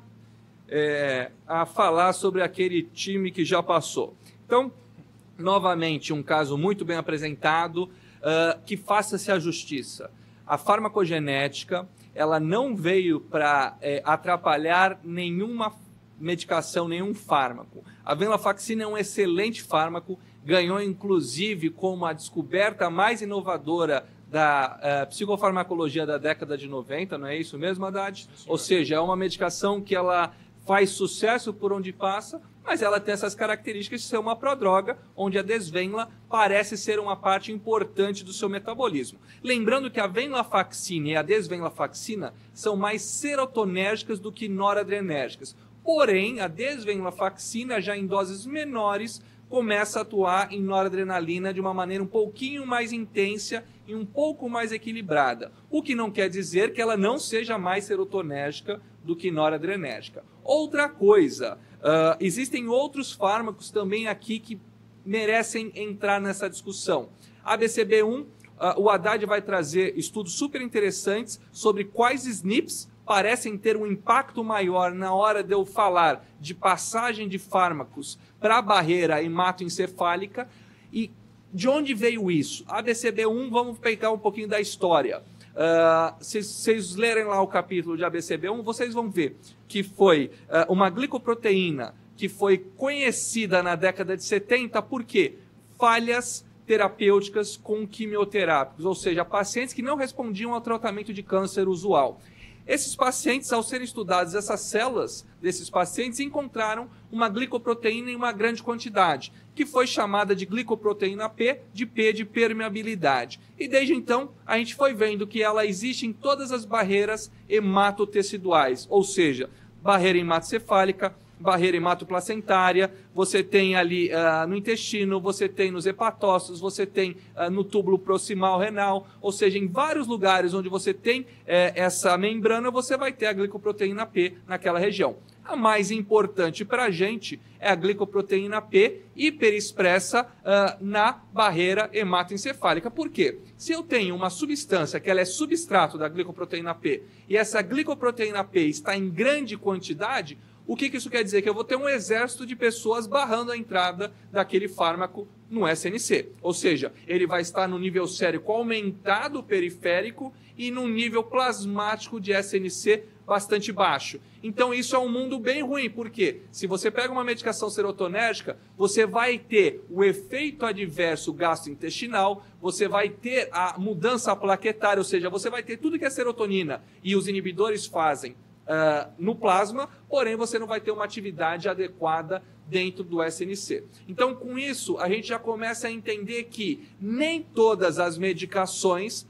é, a falar sobre aquele time que já passou. Então, novamente, um caso muito bem apresentado, uh, que faça-se a justiça. A farmacogenética, ela não veio para é, atrapalhar nenhuma medicação, nenhum fármaco. A venlafaxina é um excelente fármaco, ganhou inclusive como a descoberta mais inovadora da uh, psicofarmacologia da década de noventa, não é isso mesmo, Haddad? Ou seja, é uma medicação que ela faz sucesso por onde passa, mas ela tem essas características de ser uma prodroga, onde a desvenla parece ser uma parte importante do seu metabolismo. Lembrando que a venlafaxina e a desvenlafaxina são mais serotonérgicas do que noradrenérgicas. Porém, a desvenlafaxina, já em doses menores, começa a atuar em noradrenalina de uma maneira um pouquinho mais intensa e um pouco mais equilibrada. O que não quer dizer que ela não seja mais serotonérgica do que noradrenérgica. Outra coisa, uh, existem outros fármacos também aqui que merecem entrar nessa discussão. A B C B um, uh, o Haddad vai trazer estudos super interessantes sobre quais S N Ps parecem ter um impacto maior na hora de eu falar de passagem de fármacos para a barreira hematoencefálica. E de onde veio isso? A B C B um, vamos pegar um pouquinho da história. Uh, se vocês lerem lá o capítulo de A B C B um, vocês vão ver que foi uh, uma glicoproteína que foi conhecida na década de setenta por quê? Falhas terapêuticas com quimioterápicos, ou seja, pacientes que não respondiam ao tratamento de câncer usual. Esses pacientes, ao serem estudados, essas células desses pacientes encontraram uma glicoproteína em uma grande quantidade, que foi chamada de glicoproteína P, de P de permeabilidade. E desde então, a gente foi vendo que ela existe em todas as barreiras hematoteciduais, ou seja, barreira hematocefálica, barreira hematoplacentária, você tem ali uh, no intestino, você tem nos hepatócitos, você tem uh, no túbulo proximal renal, ou seja, em vários lugares onde você tem eh, essa membrana, você vai ter a glicoproteína P naquela região. A mais importante para a gente é a glicoproteína P hiperexpressa uh, na barreira hematoencefálica. Por quê? Se eu tenho uma substância que ela é substrato da glicoproteína P e essa glicoproteína P está em grande quantidade, o que, que isso quer dizer? Que eu vou ter um exército de pessoas barrando a entrada daquele fármaco no S N C. Ou seja, ele vai estar no nível sérico aumentado periférico e no nível plasmático de S N C bastante baixo. Então isso é um mundo bem ruim, porque se você pega uma medicação serotonérgica, você vai ter o efeito adverso gastrointestinal, você vai ter a mudança plaquetária, ou seja, você vai ter tudo que a serotonina e os inibidores fazem Uh, no plasma, porém você não vai ter uma atividade adequada dentro do S N C. Então, com isso, a gente já começa a entender que nem todas as medicações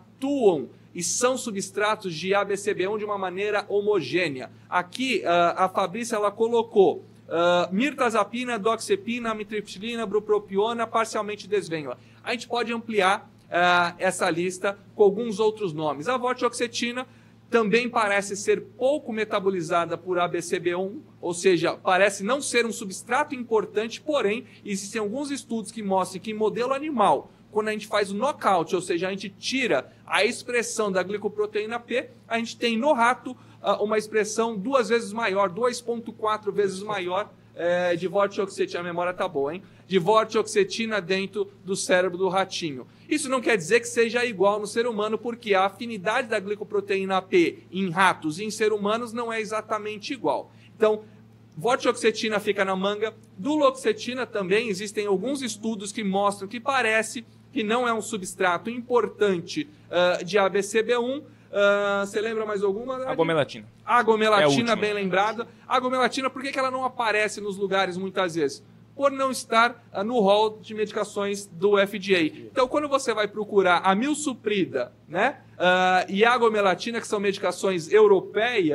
atuam e são substratos de A B C B um de uma maneira homogênea. Aqui, uh, a Fabrícia ela colocou uh, mirtazapina, doxepina, amitriptilina, bupropiona, parcialmente desvenla. A gente pode ampliar uh, essa lista com alguns outros nomes. A vortioxetina também parece ser pouco metabolizada por A B C B um, ou seja, parece não ser um substrato importante, porém, existem alguns estudos que mostram que em modelo animal, quando a gente faz o knockout, ou seja, a gente tira a expressão da glicoproteína P, a gente tem no rato uma expressão duas vezes maior, dois vírgula quatro vezes maior é, de vortioxetina, a memória tá boa, hein? De vortioxetina dentro do cérebro do ratinho. Isso não quer dizer que seja igual no ser humano, porque a afinidade da glicoproteína P em ratos e em seres humanos não é exatamente igual. Então, vortioxetina fica na manga. Duloxetina também, existem alguns estudos que mostram que parece que não é um substrato importante uh, de A B C B um. Uh, você lembra mais alguma? Agomelatina. Agomelatina, é bem lembrada. Agomelatina, por que, que ela não aparece nos lugares muitas vezes? Por não estar uh, no rol de medicações do F D A. Então, quando você vai procurar a milsuprida, né, uh, e a agomelatina, que são medicações europeias,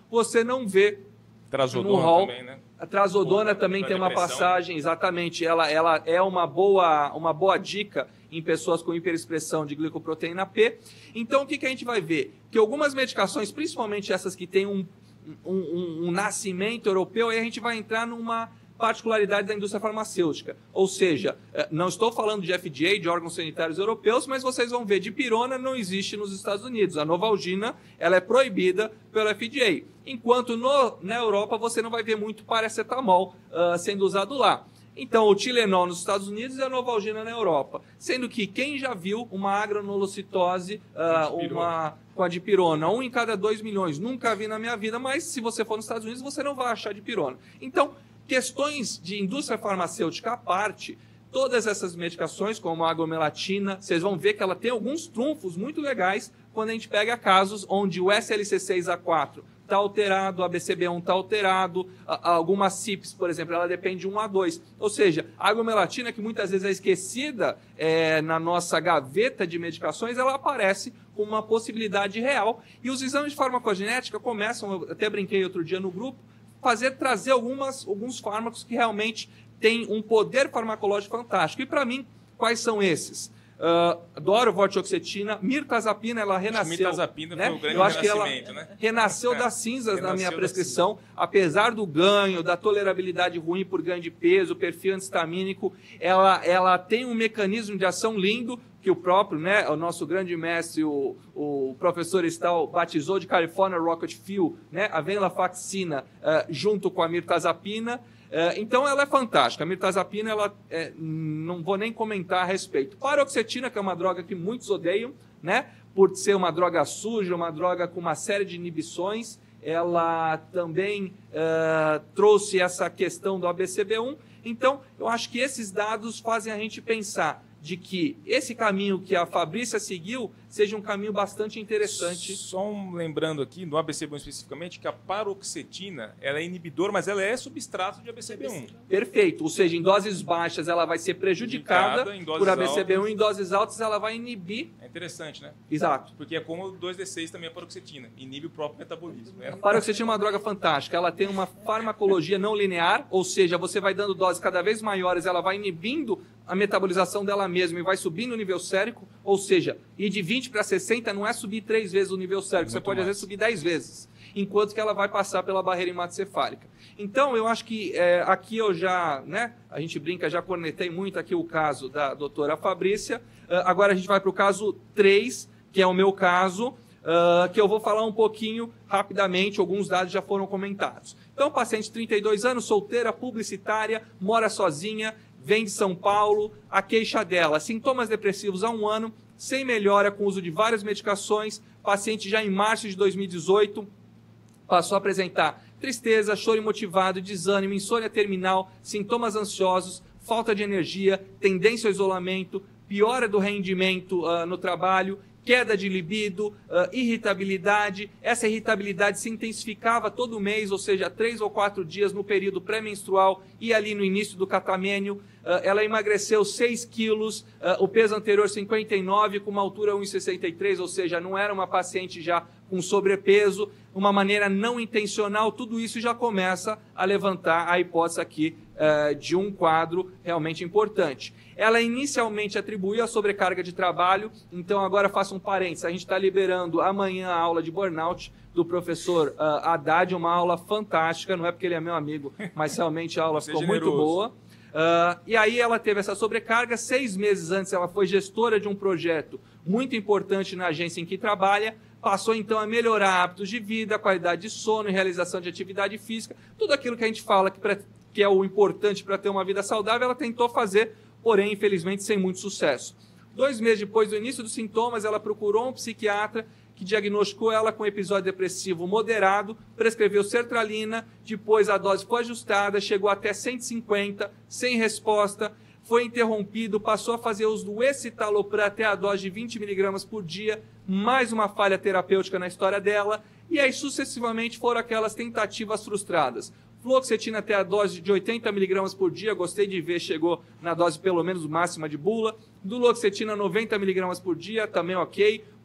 você não vê Trazodona no hall. também, né? A trazodona Boa, também pra tem uma depressão. passagem, exatamente, ela, ela é uma boa, uma boa dica em pessoas com hiperexpressão de glicoproteína P. Então, o que, que a gente vai ver? Que algumas medicações, principalmente essas que têm um, um, um, um nascimento europeu, aí a gente vai entrar numa particularidade da indústria farmacêutica. Ou seja, não estou falando de F D A, de órgãos sanitários europeus, mas vocês vão ver, dipirona não existe nos Estados Unidos. A Novalgina, ela é proibida pelo F D A. Enquanto no, na Europa você não vai ver muito paracetamol uh, sendo usado lá. Então, o Tilenol nos Estados Unidos e a Novalgina na Europa. Sendo que quem já viu uma agranulocitose uh, uma, com a dipirona? Um em cada dois milhões. Nunca vi na minha vida, mas se você for nos Estados Unidos, você não vai achar dipirona. Então, questões de indústria farmacêutica à parte, todas essas medicações, como a aglomelatina, vocês vão ver que ela tem alguns trunfos muito legais quando a gente pega casos onde o S L C seis A quatro está alterado, a B C B um está alterado, algumas C I Ps, por exemplo, ela depende de um A dois. Ou seja, a aglomelatina, que muitas vezes é esquecida é, na nossa gaveta de medicações, ela aparece com uma possibilidade real. E os exames de farmacogenética começam, eu até brinquei outro dia no grupo, fazer trazer algumas, alguns fármacos que realmente têm um poder farmacológico fantástico. E para mim, quais são esses? Uh, adoro vortioxetina, mirtazapina, ela renasceu. Mirtazapina né? foi o grande Eu acho que renascimento, ela né? renasceu das cinzas Renasceu na minha das prescrição, apesar do ganho, da tolerabilidade ruim por ganho de peso, perfil antistamínico, ela, ela tem um mecanismo de ação lindo, que o próprio, né, o nosso grande mestre, o, o professor Stahl, batizou de California Rocket Fuel, né, a venlafaxina, uh, junto com a mirtazapina. Uh, então, ela é fantástica. A mirtazapina, ela, é, não vou nem comentar a respeito. Paroxetina, que é uma droga que muitos odeiam, né, por ser uma droga suja, uma droga com uma série de inibições, ela também uh, trouxe essa questão do A B C B um. Então, eu acho que esses dados fazem a gente pensar de que esse caminho que a Fabrícia seguiu seja um caminho bastante interessante. Só um lembrando aqui, no A B C B um especificamente, que a paroxetina ela é inibidor, mas ela é substrato de A B C B um. Perfeito, ou seja, em doses baixas ela vai ser prejudicada em doses por A B C B um, altas. em doses altas ela vai inibir. É interessante, né? Exato. Porque é como o dois D seis também a paroxetina, inibe o próprio metabolismo. Né? A paroxetina é uma droga fantástica, ela tem uma farmacologia não linear, ou seja, você vai dando doses cada vez maiores, ela vai inibindo a metabolização dela mesma e vai subindo o nível sérico, ou seja, ir de vinte para sessenta não é subir três vezes o nível sérico, É você pode mais. às vezes subir dez vezes, enquanto que ela vai passar pela barreira hematocefálica. Então, eu acho que é, aqui eu já, né, a gente brinca, já cornetei muito aqui o caso da doutora Fabrícia, uh, agora a gente vai para o caso três, que é o meu caso, uh, que eu vou falar um pouquinho rapidamente, alguns dados já foram comentados. Então, paciente de trinta e dois anos, solteira, publicitária, mora sozinha, vem de São Paulo, a queixa dela, sintomas depressivos há um ano, sem melhora com o uso de várias medicações, paciente já em março de dois mil e dezoito passou a apresentar tristeza, choro imotivado, desânimo, insônia terminal, sintomas ansiosos, falta de energia, tendência ao isolamento, piora do rendimento uh, no trabalho, queda de libido, uh, irritabilidade. Essa irritabilidade se intensificava todo mês, ou seja, três ou quatro dias no período pré-menstrual e ali no início do catamênio. Uh, ela emagreceu seis quilos, uh, o peso anterior cinquenta e nove, com uma altura um e sessenta e três, ou seja, não era uma paciente já com sobrepeso, uma maneira não intencional. Tudo isso já começa a levantar a hipótese aqui uh, de um quadro realmente importante. Ela inicialmente atribuiu a sobrecarga de trabalho, então agora faço um parênteses, a gente está liberando amanhã a aula de burnout do professor uh, Haddad, uma aula fantástica, não é porque ele é meu amigo, mas realmente a aula ficou muito boa. Uh, e aí ela teve essa sobrecarga, seis meses antes ela foi gestora de um projeto muito importante na agência em que trabalha, passou então a melhorar hábitos de vida, qualidade de sono, realização de atividade física, tudo aquilo que a gente fala que, pra, que é o importante para ter uma vida saudável, ela tentou fazer, porém, infelizmente, sem muito sucesso. Dois meses depois do início dos sintomas, ela procurou um psiquiatra que diagnosticou ela com episódio depressivo moderado, prescreveu sertralina, depois a dose foi ajustada, chegou até cento e cinquenta, sem resposta, foi interrompido, passou a fazer uso do escitalopram até a dose de vinte miligramas por dia, mais uma falha terapêutica na história dela, e aí sucessivamente foram aquelas tentativas frustradas. Fluoxetina até a dose de oitenta miligramas por dia, gostei de ver, chegou na dose pelo menos máxima de bula. Duloxetina noventa miligramas por dia, também ok.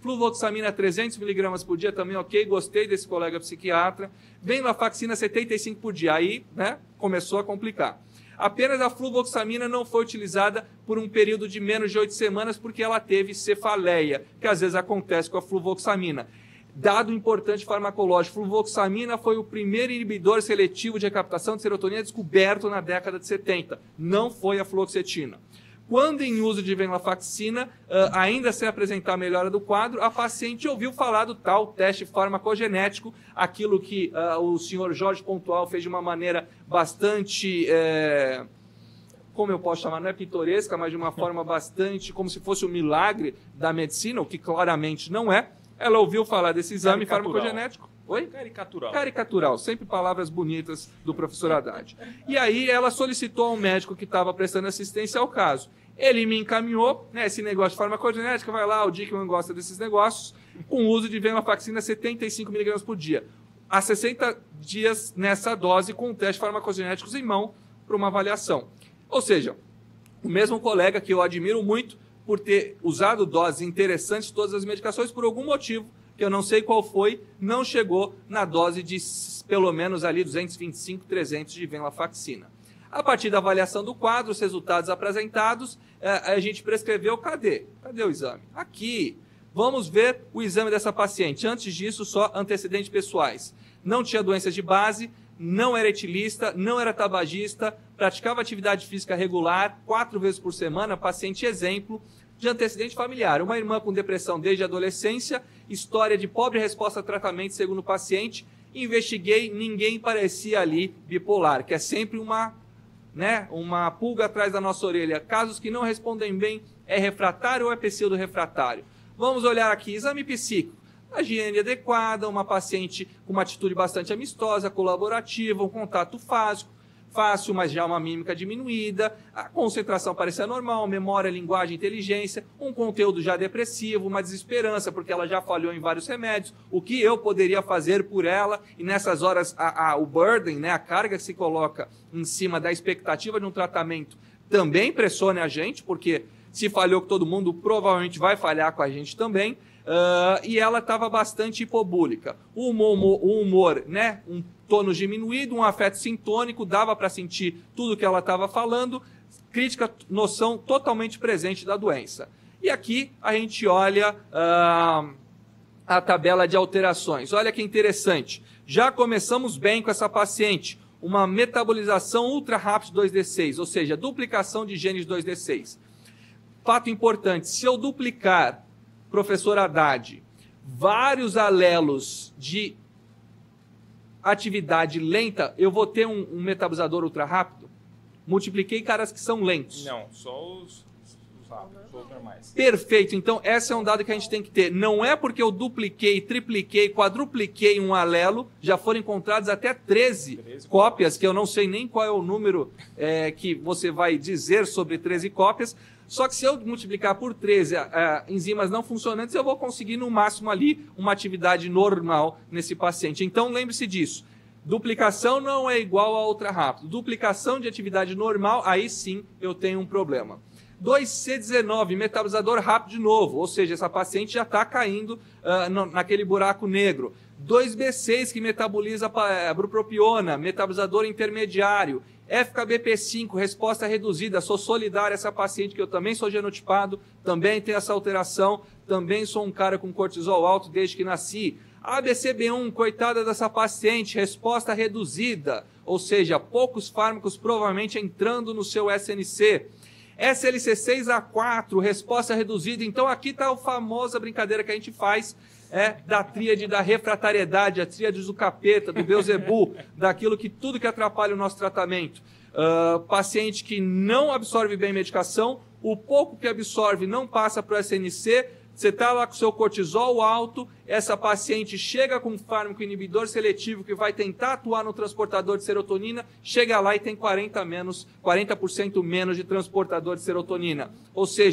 Fluvoxamina trezentos miligramas por dia, também ok, gostei desse colega psiquiatra. Venlafaxina setenta e cinco por dia, aí né, começou a complicar. Apenas a fluvoxamina não foi utilizada por um período de menos de oito semanas porque ela teve cefaleia, que às vezes acontece com a fluvoxamina. Dado importante farmacológico, fluvoxamina foi o primeiro inibidor seletivo de recaptação de serotonina descoberto na década de setenta. Não foi a fluoxetina. Quando em uso de venlafaxina, uh, ainda sem apresentar a melhora do quadro, a paciente ouviu falar do tal teste farmacogenético, aquilo que uh, o senhor Jorge Pontual fez de uma maneira bastante, é, como eu posso chamar, não é pitoresca, mas de uma forma bastante, como se fosse um milagre da medicina, o que claramente não é. Ela ouviu falar desse exame farmacogenético. Oi? Caricatural. Caricatural, sempre palavras bonitas do professor Haddad. E aí ela solicitou ao médico que estava prestando assistência ao caso. Ele me encaminhou, né, esse negócio de farmacogenética, vai lá, o Dickman gosta desses negócios, com uso de venlafaxina setenta e cinco miligramas por dia. Há sessenta dias nessa dose, com testes farmacogenéticos em mão, para uma avaliação. Ou seja, o mesmo colega que eu admiro muito, por ter usado doses interessantes de todas as medicações, por algum motivo, que eu não sei qual foi, não chegou na dose de pelo menos ali duzentos e vinte e cinco, trezentos de venlafaxina. A partir da avaliação do quadro, os resultados apresentados, a gente prescreveu, cadê? Cadê o exame? Aqui. Vamos ver o exame dessa paciente. Antes disso, só antecedentes pessoais. Não tinha doenças de base, não era etilista, não era tabagista, praticava atividade física regular, quatro vezes por semana, paciente exemplo de antecedente familiar. Uma irmã com depressão desde a adolescência, história de pobre resposta a tratamento segundo o paciente. Investiguei, ninguém parecia ali bipolar, que é sempre uma, né, uma pulga atrás da nossa orelha. Casos que não respondem bem, é refratário ou é pseudo-refratário? Vamos olhar aqui, exame psíquico. A higiene adequada, uma paciente com uma atitude bastante amistosa, colaborativa, um contato fácil, fácil, mas já uma mímica diminuída, a concentração parecia normal, memória, linguagem, inteligência, um conteúdo já depressivo, uma desesperança, porque ela já falhou em vários remédios, o que eu poderia fazer por ela, e nessas horas a, a, o burden, né, a carga que se coloca em cima da expectativa de um tratamento também pressiona a gente, porque se falhou com todo mundo, provavelmente vai falhar com a gente também. Uh, e ela estava bastante hipobúlica. O humor, o humor, né, um tônus diminuído, um afeto sintônico, dava para sentir tudo que ela estava falando, crítica, noção totalmente presente da doença. E aqui a gente olha uh, a tabela de alterações. Olha que interessante. Já começamos bem com essa paciente. Uma metabolização ultra rápida de dois D seis, ou seja, duplicação de genes de dois D seis. Fato importante, se eu duplicar, professor Haddad, vários alelos de atividade lenta, eu vou ter um, um metabolizador ultra rápido? Multipliquei caras que são lentos. Não, só os, os rápidos, os normais. Perfeito, então esse é um dado que a gente tem que ter. Não é porque eu dupliquei, tripliquei, quadrupliquei um alelo, já foram encontrados até treze, treze cópias, que eu não sei nem qual é o número é, que você vai dizer sobre treze cópias. Só que se eu multiplicar por treze uh, enzimas não funcionantes, eu vou conseguir no máximo ali uma atividade normal nesse paciente. Então lembre-se disso. Duplicação não é igual a ultra rápido. Duplicação de atividade normal, aí sim eu tenho um problema. dois C dezenove, metabolizador rápido de novo, ou seja, essa paciente já está caindo uh, no, naquele buraco negro. dois B seis, que metaboliza a bupropiona, metabolizador intermediário. F K B P cinco, resposta reduzida, sou solidário a essa paciente, que eu também sou genotipado, também tenho essa alteração, também sou um cara com cortisol alto desde que nasci. A B C B um, coitada dessa paciente, resposta reduzida, ou seja, poucos fármacos provavelmente entrando no seu S N C. S L C seis A quatro, resposta reduzida. Então aqui está a famosa brincadeira que a gente faz, é, da tríade da refratariedade, a tríade do capeta, do Beelzebub, daquilo que tudo que atrapalha o nosso tratamento. Uh, paciente que não absorve bem medicação, o pouco que absorve não passa para o S N C, você está lá com o seu cortisol alto, essa paciente chega com um fármaco inibidor seletivo que vai tentar atuar no transportador de serotonina, chega lá e tem quarenta por cento menos de transportador de serotonina. Ou seja,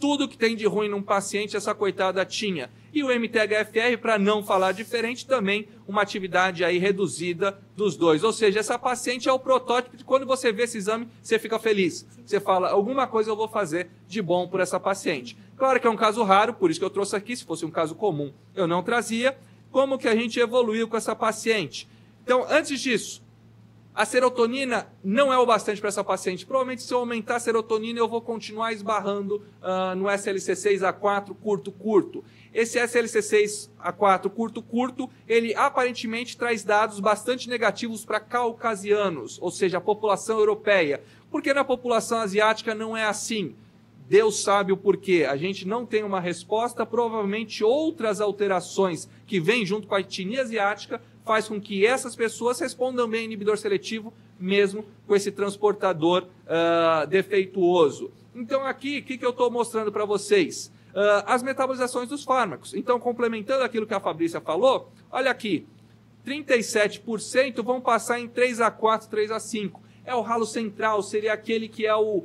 tudo que tem de ruim num paciente essa coitada tinha. E o M T H F R, para não falar diferente, também uma atividade aí reduzida dos dois. Ou seja, essa paciente é o protótipo de quando você vê esse exame, você fica feliz. Você fala, alguma coisa eu vou fazer de bom por essa paciente. Claro que é um caso raro, por isso que eu trouxe aqui, se fosse um caso comum eu não trazia. Como que a gente evoluiu com essa paciente? Então, antes disso, a serotonina não é o bastante para essa paciente. Provavelmente, se eu aumentar a serotonina, eu vou continuar esbarrando uh, no S L C seis A quatro curto-curto. Esse S L C seis A quatro curto-curto, ele aparentemente traz dados bastante negativos para caucasianos, ou seja, a população europeia. Porque na população asiática não é assim. Deus sabe o porquê. A gente não tem uma resposta, provavelmente outras alterações que vêm junto com a etnia asiática faz com que essas pessoas respondam bem ao inibidor seletivo, mesmo com esse transportador uh, defeituoso. Então aqui, o que, que eu estou mostrando para vocês? Uh, as metabolizações dos fármacos. Então, complementando aquilo que a Fabrícia falou, olha aqui, trinta e sete por cento vão passar em três A quatro, três A cinco. É o ralo central, seria aquele que é o...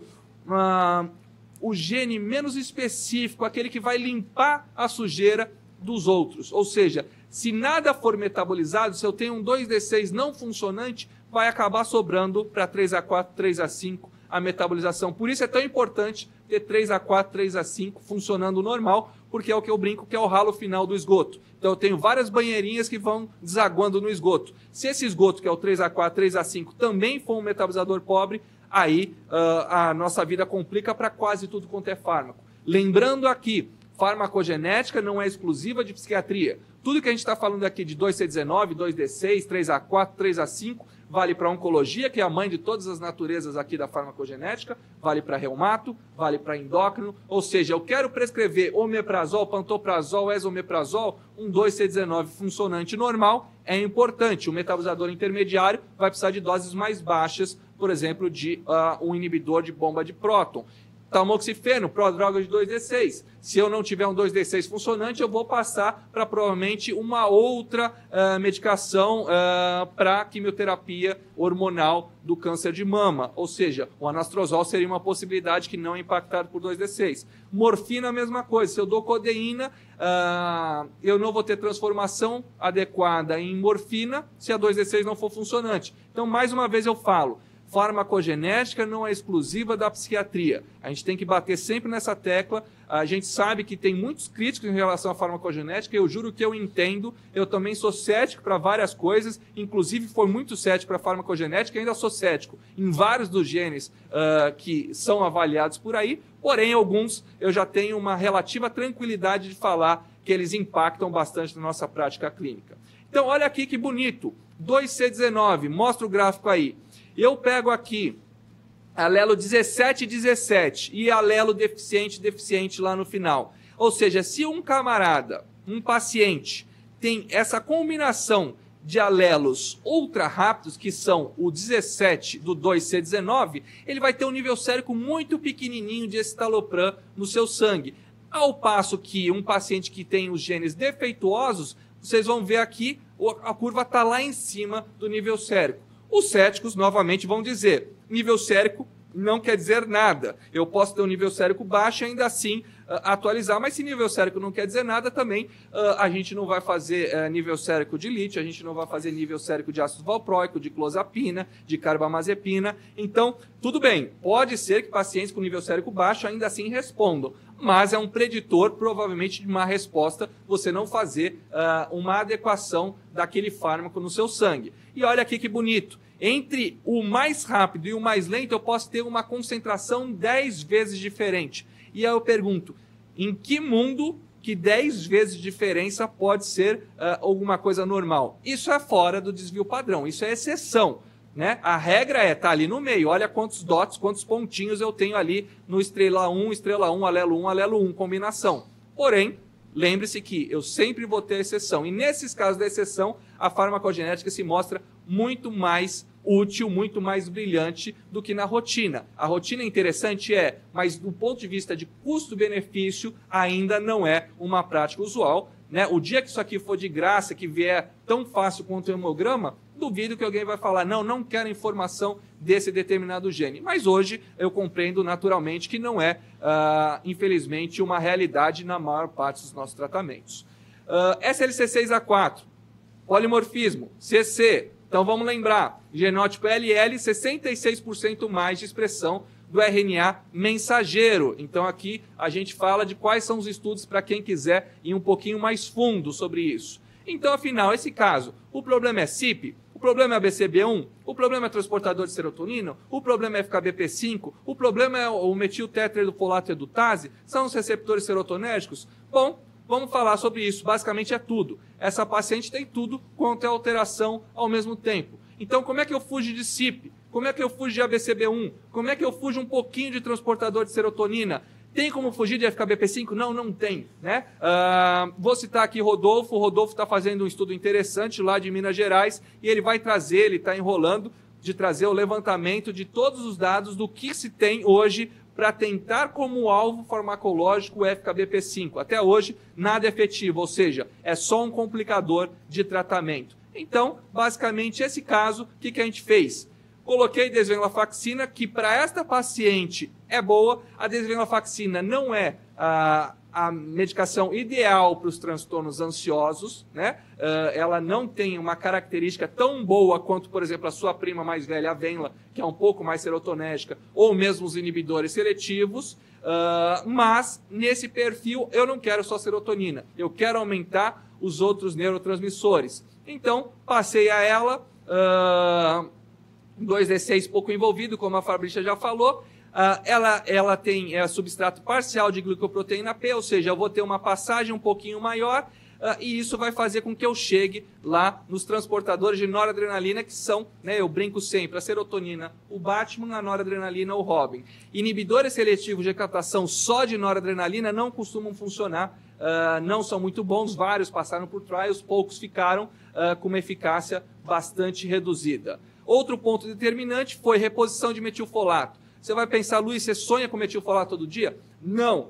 Uh, o gene menos específico, aquele que vai limpar a sujeira dos outros. Ou seja, se nada for metabolizado, se eu tenho um dois D seis não funcionante, vai acabar sobrando para três A quatro, três A cinco a metabolização. Por isso é tão importante ter três A quatro, três A cinco funcionando normal, porque é o que eu brinco que é o ralo final do esgoto. Então eu tenho várias banheirinhas que vão desaguando no esgoto. Se esse esgoto, que é o três A quatro, três A cinco, também for um metabolizador pobre, aí uh, a nossa vida complica para quase tudo quanto é fármaco. Lembrando aqui, farmacogenética não é exclusiva de psiquiatria. Tudo que a gente está falando aqui de dois C dezenove, dois D seis, três A quatro, três A cinco, vale para oncologia, que é a mãe de todas as naturezas aqui da farmacogenética, vale para reumato, vale para endócrino, ou seja, eu quero prescrever omeprazol, pantoprazol, esomeprazol, um dois C dezenove funcionante normal, é importante. O metabolizador intermediário vai precisar de doses mais baixas, por exemplo, de uh, um inibidor de bomba de próton. Tamoxifeno, prodroga de dois D seis. Se eu não tiver um dois D seis funcionante, eu vou passar para provavelmente uma outra uh, medicação uh, para quimioterapia hormonal do câncer de mama. Ou seja, o anastrozol seria uma possibilidade que não é impactado por dois D seis. Morfina, a mesma coisa. Se eu dou codeína, uh, eu não vou ter transformação adequada em morfina se a dois D seis não for funcionante. Então, mais uma vez eu falo, farmacogenética não é exclusiva da psiquiatria. A gente tem que bater sempre nessa tecla. A gente sabe que tem muitos críticos em relação à farmacogenética. Eu juro que eu entendo. Eu também sou cético para várias coisas. Inclusive, fui muito cético para a farmacogenética e ainda sou cético em vários dos genes uh, que são avaliados por aí. Porém, alguns eu já tenho uma relativa tranquilidade de falar que eles impactam bastante na nossa prática clínica. Então, olha aqui que bonito. dois C dezenove, mostra o gráfico aí. Eu pego aqui alelo dezessete e dezessete e alelo deficiente deficiente lá no final. Ou seja, se um camarada, um paciente, tem essa combinação de alelos ultra rápidos, que são o dezessete do dois C dezenove, ele vai ter um nível sérico muito pequenininho de escitalopram no seu sangue. Ao passo que um paciente que tem os genes defeituosos, vocês vão ver aqui, a curva está lá em cima do nível sérico. Os céticos, novamente, vão dizer, nível sérico não quer dizer nada. Eu posso ter um nível sérico baixo e ainda assim uh, atualizar, mas se nível sérico não quer dizer nada, também uh, a gente não vai fazer uh, nível sérico de lítio, a gente não vai fazer nível sérico de ácido valproico, de clozapina, de carbamazepina. Então, tudo bem, pode ser que pacientes com nível sérico baixo ainda assim respondam, mas é um preditor, provavelmente, de uma resposta, você não fazer uh, uma adequação daquele fármaco no seu sangue. E olha aqui que bonito. Entre o mais rápido e o mais lento, eu posso ter uma concentração dez vezes diferente. E aí eu pergunto, em que mundo que dez vezes de diferença pode ser uh, alguma coisa normal? Isso é fora do desvio padrão, isso é exceção. Né? A regra é, tá ali no meio, olha quantos dots, quantos pontinhos eu tenho ali no estrela um, estrela um, alelo um, alelo um, combinação. Porém, lembre-se que eu sempre vou ter exceção. E nesses casos da exceção, a farmacogenética se mostra muito mais útil, muito mais brilhante do que na rotina. A rotina é interessante, é, mas do ponto de vista de custo-benefício, ainda não é uma prática usual. Né? O dia que isso aqui for de graça, que vier tão fácil quanto o hemograma, duvido que alguém vai falar, não, não quero informação desse determinado gene. Mas hoje eu compreendo naturalmente que não é, uh, infelizmente, uma realidade na maior parte dos nossos tratamentos. Uh, S L C seis A quatro, polimorfismo, C C. Então vamos lembrar, genótipo L L, sessenta e seis por cento mais de expressão do R N A mensageiro. Então aqui a gente fala de quais são os estudos para quem quiser ir um pouquinho mais fundo sobre isso. Então, afinal, esse caso, o problema é C I P? O problema é a B C B um? O problema é transportador de serotonina? O problema é F K B P cinco? O problema é o metiltetraidrofolato edutase? São os receptores serotonérgicos? Bom, vamos falar sobre isso. Basicamente é tudo. Essa paciente tem tudo quanto é alteração ao mesmo tempo. Então, como é que eu fujo de C I P? Como é que eu fujo de A B C B um? Como é que eu fujo um pouquinho de transportador de serotonina? Tem como fugir de F K B P cinco? Não, não tem. Né? Uh, vou citar aqui Rodolfo. O Rodolfo está fazendo um estudo interessante lá de Minas Gerais e ele vai trazer, ele está enrolando, de trazer o levantamento de todos os dados do que se tem hoje para tentar como alvo farmacológico o F K B P cinco. Até hoje, nada efetivo, ou seja, é só um complicador de tratamento. Então, basicamente, esse caso, o que, que a gente fez? Coloquei desvenlafaxina, que para esta paciente é boa. A desvenlafaxina não é a, a medicação ideal para os transtornos ansiosos, né? Uh, ela não tem uma característica tão boa quanto, por exemplo, a sua prima mais velha, a Venla, que é um pouco mais serotonérgica, ou mesmo os inibidores seletivos. Uh, mas, nesse perfil, eu não quero só serotonina. Eu quero aumentar os outros neurotransmissores. Então, passei a ela... Uh, dois D seis pouco envolvido, como a Fabrícia já falou. Uh, ela, ela tem é, substrato parcial de glicoproteína P, ou seja, eu vou ter uma passagem um pouquinho maior, uh, e isso vai fazer com que eu chegue lá nos transportadores de noradrenalina, que são, né, eu brinco sempre, a serotonina, o Batman, a noradrenalina, o Robin. Inibidores seletivos de captação só de noradrenalina não costumam funcionar, uh, não são muito bons, vários passaram por trials, poucos ficaram uh, com uma eficácia bastante reduzida. Outro ponto determinante foi reposição de metilfolato. Você vai pensar, Luiz, você sonha com metilfolato todo dia? Não,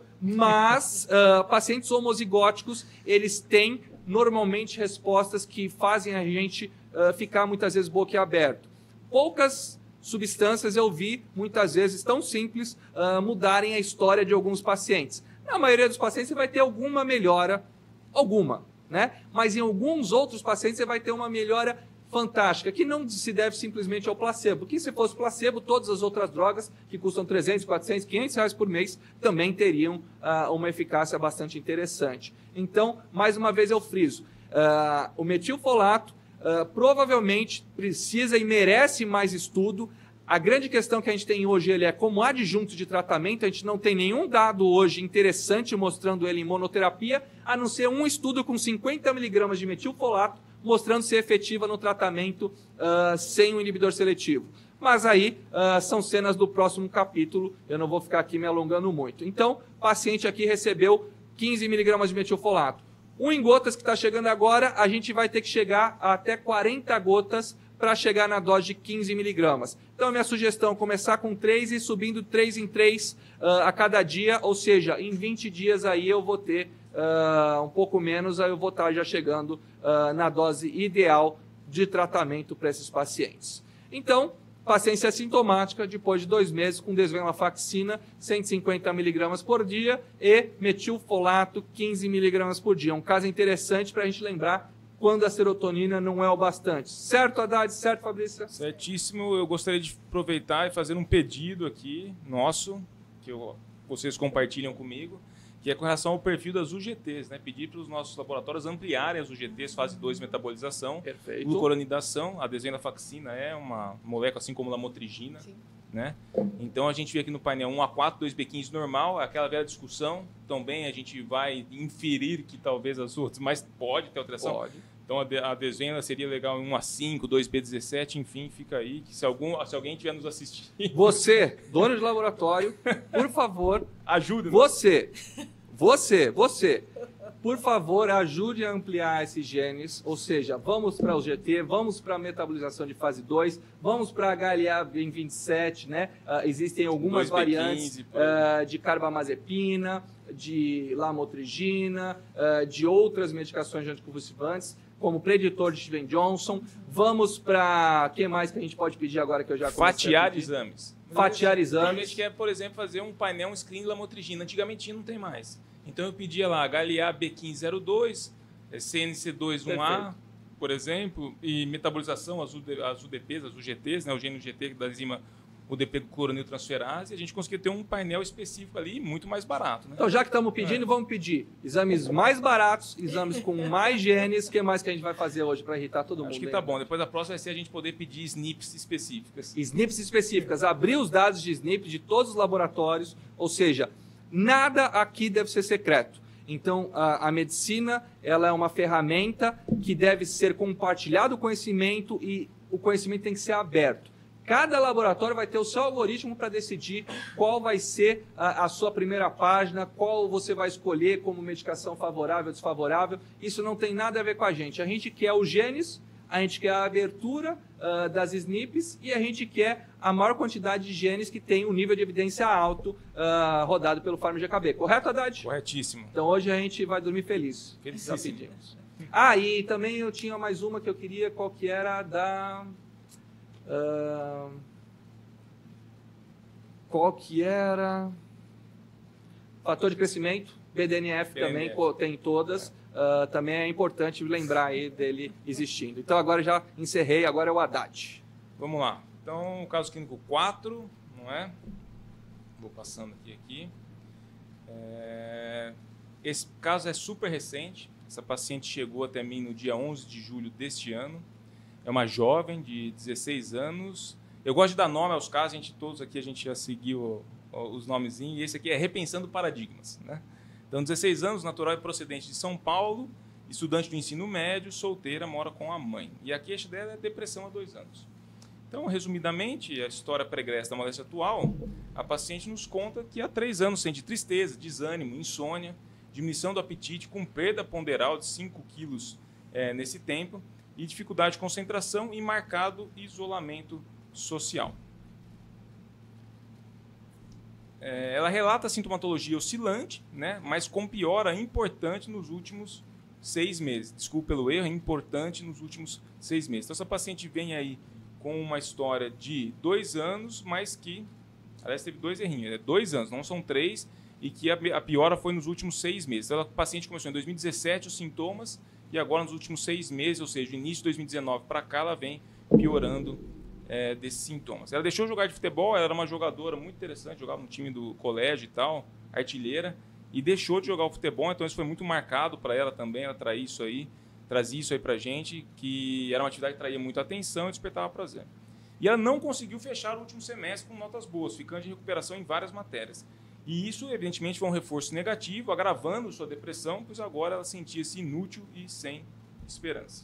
mas uh, pacientes homozigóticos, eles têm normalmente respostas que fazem a gente uh, ficar muitas vezes boquiaberto. Poucas substâncias eu vi, muitas vezes tão simples, uh, mudarem a história de alguns pacientes. Na maioria dos pacientes você vai ter alguma melhora, alguma, né? Mas em alguns outros pacientes você vai ter uma melhora fantástica, que não se deve simplesmente ao placebo, porque se fosse placebo, todas as outras drogas que custam trezentos, quatrocentos, quinhentos reais por mês também teriam uh, uma eficácia bastante interessante. Então, mais uma vez eu friso, uh, o metilfolato uh, provavelmente precisa e merece mais estudo. A grande questão que a gente tem hoje ele é como adjunto de tratamento, a gente não tem nenhum dado hoje interessante mostrando ele em monoterapia, a não ser um estudo com cinquenta miligramas de metilfolato, mostrando ser efetiva no tratamento uh, sem o inibidor seletivo. Mas aí uh, são cenas do próximo capítulo, eu não vou ficar aqui me alongando muito. Então, o paciente aqui recebeu quinze miligramas de metilfolato. Um em gotas que está chegando agora, a gente vai ter que chegar a até quarenta gotas para chegar na dose de quinze miligramas. Então, a minha sugestão é começar com três e subindo três em três uh, a cada dia, ou seja, em vinte dias aí eu vou ter uh, um pouco menos, aí eu vou estar já chegando uh, na dose ideal de tratamento para esses pacientes. Então, paciência assintomática, depois de dois meses, com desvenlafaxina, cento e cinquenta miligramas por dia, e metilfolato, quinze miligramas por dia. Um caso interessante para a gente lembrar quando a serotonina não é o bastante. Certo, Haddad? Certo, Fabrícia? Certíssimo. Eu gostaria de aproveitar e fazer um pedido aqui, nosso, que eu, vocês compartilham comigo, que é com relação ao perfil das U G Ts, né? Pedir para os nossos laboratórios ampliarem as U G Ts, fase dois, metabolização, perfeito, glucoronidação. A desvenlafaxina é uma molécula, assim como a lamotrigina. Sim. Né? Então a gente vê aqui no painel um A quatro, dois B quinze normal, aquela velha discussão. Também a gente vai inferir que talvez as outras, mas pode ter alteração. Pode. Então a desvenla seria legal em um A cinco, dois B dezessete, enfim, fica aí. Que se, algum, se alguém estiver nos assistindo. Você, dono de laboratório, por favor, ajude-nos. Você, você, você, por favor, ajude a ampliar esses genes, ou seja, vamos para o G T, vamos para a metabolização de fase dois, vamos para a H L A em vinte e sete, né? Uh, existem algumas variantes uh, de carbamazepina, de lamotrigina, uh, de outras medicações de anticonvulsivantes, como preditor de Steven Johnson. Vamos para... O que mais que a gente pode pedir agora que eu já comecei Fatiar exames. Fatiar exames. A gente quer, por exemplo, fazer um painel, um screen de lamotrigina. Antigamente não tem mais. Então eu pedia lá H L A B quinze zero dois, C N C dois um A, perfeito, por exemplo, e metabolização, as U D Ps, as U G Ts, né, o gene U G T da enzima U D P cloroniltransferase, a gente conseguia ter um painel específico ali muito mais barato. Né? Então, já que estamos pedindo, é. vamos pedir exames mais baratos, exames com mais genes. O que mais que a gente vai fazer hoje para irritar todo mundo? Acho que tá bom. Depois a próxima vai ser a gente poder pedir S N Ps específicas. S N Ps específicas. Abrir os dados de S N P de todos os laboratórios, ou seja, nada aqui deve ser secreto. Então, a, a medicina ela é uma ferramenta que deve ser compartilhado o conhecimento e o conhecimento tem que ser aberto. Cada laboratório vai ter o seu algoritmo para decidir qual vai ser a, a sua primeira página, qual você vai escolher como medicação favorável ou desfavorável. Isso não tem nada a ver com a gente. A gente quer os genes, a gente quer a abertura uh, das S N Ps e a gente quer a maior quantidade de genes que tem um nível de evidência alto uh, rodado pelo Pharma G K B. Correto, Haddad? Corretíssimo. Então hoje a gente vai dormir feliz. Felicíssimo. Ah, e também eu tinha mais uma que eu queria, qual que era da... Uh, qual que era? Fator de crescimento, B D N F, B D N F. Também tem todas. Uh, também é importante lembrar aí dele existindo. Então agora já encerrei, agora é o Haddad. Vamos lá. Então, o caso clínico quatro, não é? Vou passando aqui. aqui. É... Esse caso é super recente. Essa paciente chegou até mim no dia onze de julho deste ano. É uma jovem de dezesseis anos. Eu gosto de dar nome aos casos, a gente, todos aqui a gente já seguiu os nomezinhos. E esse aqui é Repensando Paradigmas, né? Então, dezesseis anos, natural e procedente de São Paulo, estudante do ensino médio, solteira, mora com a mãe. E a queixa dela é depressão há dois anos. Então, resumidamente, a história pregressa da moléstia atual, a paciente nos conta que há três anos sente tristeza, desânimo, insônia, diminuição do apetite, com perda ponderal de cinco quilos é, nesse tempo, e dificuldade de concentração e marcado isolamento social. É, ela relata a sintomatologia oscilante, né, mas com piora importante nos últimos seis meses. Desculpe pelo erro, é importante nos últimos seis meses. Então, essa paciente vem aí com uma história de dois anos, mas que, aliás, teve dois errinhos, né? Dois anos, não são três, e que a, a piora foi nos últimos seis meses. Então, a paciente começou em dois mil e dezessete os sintomas, e agora nos últimos seis meses, ou seja, do início de dois mil e dezenove para cá, ela vem piorando é, desses sintomas. Ela deixou de jogar de futebol, ela era uma jogadora muito interessante, jogava no time do colégio e tal, artilheira, e deixou de jogar o futebol, então isso foi muito marcado para ela também, ela traía isso aí, trazia isso aí para a gente, que era uma atividade que traía muita atenção e despertava prazer. E ela não conseguiu fechar o último semestre com notas boas, ficando de recuperação em várias matérias. E isso, evidentemente, foi um reforço negativo, agravando sua depressão, pois agora ela sentia-se inútil e sem esperança.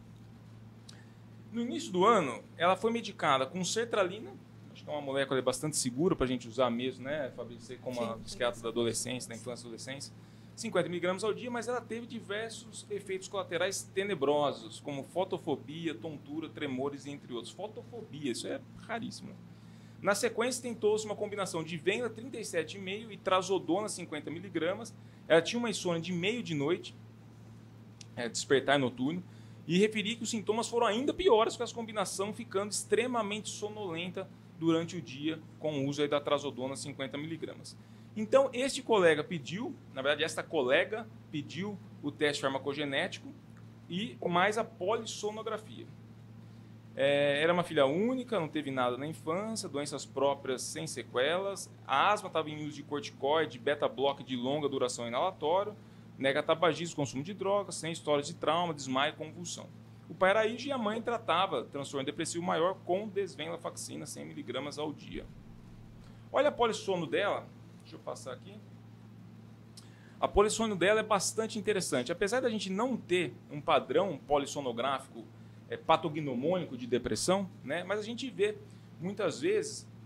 No início do ano, ela foi medicada com sertralina, acho que é uma molécula bastante segura para a gente usar mesmo, né, Fabrício, como a psiquiatra da adolescência, da infância e adolescência, cinquenta miligramas ao dia, mas ela teve diversos efeitos colaterais tenebrosos, como fotofobia, tontura, tremores, entre outros. Fotofobia, isso é raríssimo. Na sequência, tentou-se uma combinação de Venla trinta e sete vírgula cinco e Trazodona cinquenta miligramas. Ela tinha uma insônia de meio de noite, é, despertar noturno, e referi que os sintomas foram ainda piores com essa combinação, ficando extremamente sonolenta durante o dia com o uso aí da Trazodona cinquenta miligramas. Então, este colega pediu, na verdade, esta colega pediu o teste farmacogenético e mais a polissonografia. É, era uma filha única, não teve nada na infância, doenças próprias sem sequelas, a asma estava em uso de corticoide, beta-bloque de longa duração inalatório, nega tabagismo, consumo de drogas, sem histórias de trauma, desmaio e convulsão. O pai era I G e a mãe tratava transtorno depressivo maior com desvenlafaxina cem miligramas ao dia. Olha a polissono dela, deixa eu passar aqui. A polissono dela é bastante interessante. Apesar da gente não ter um padrão polissonográfico é, patognomônico de depressão, né, mas a gente vê muitas vezes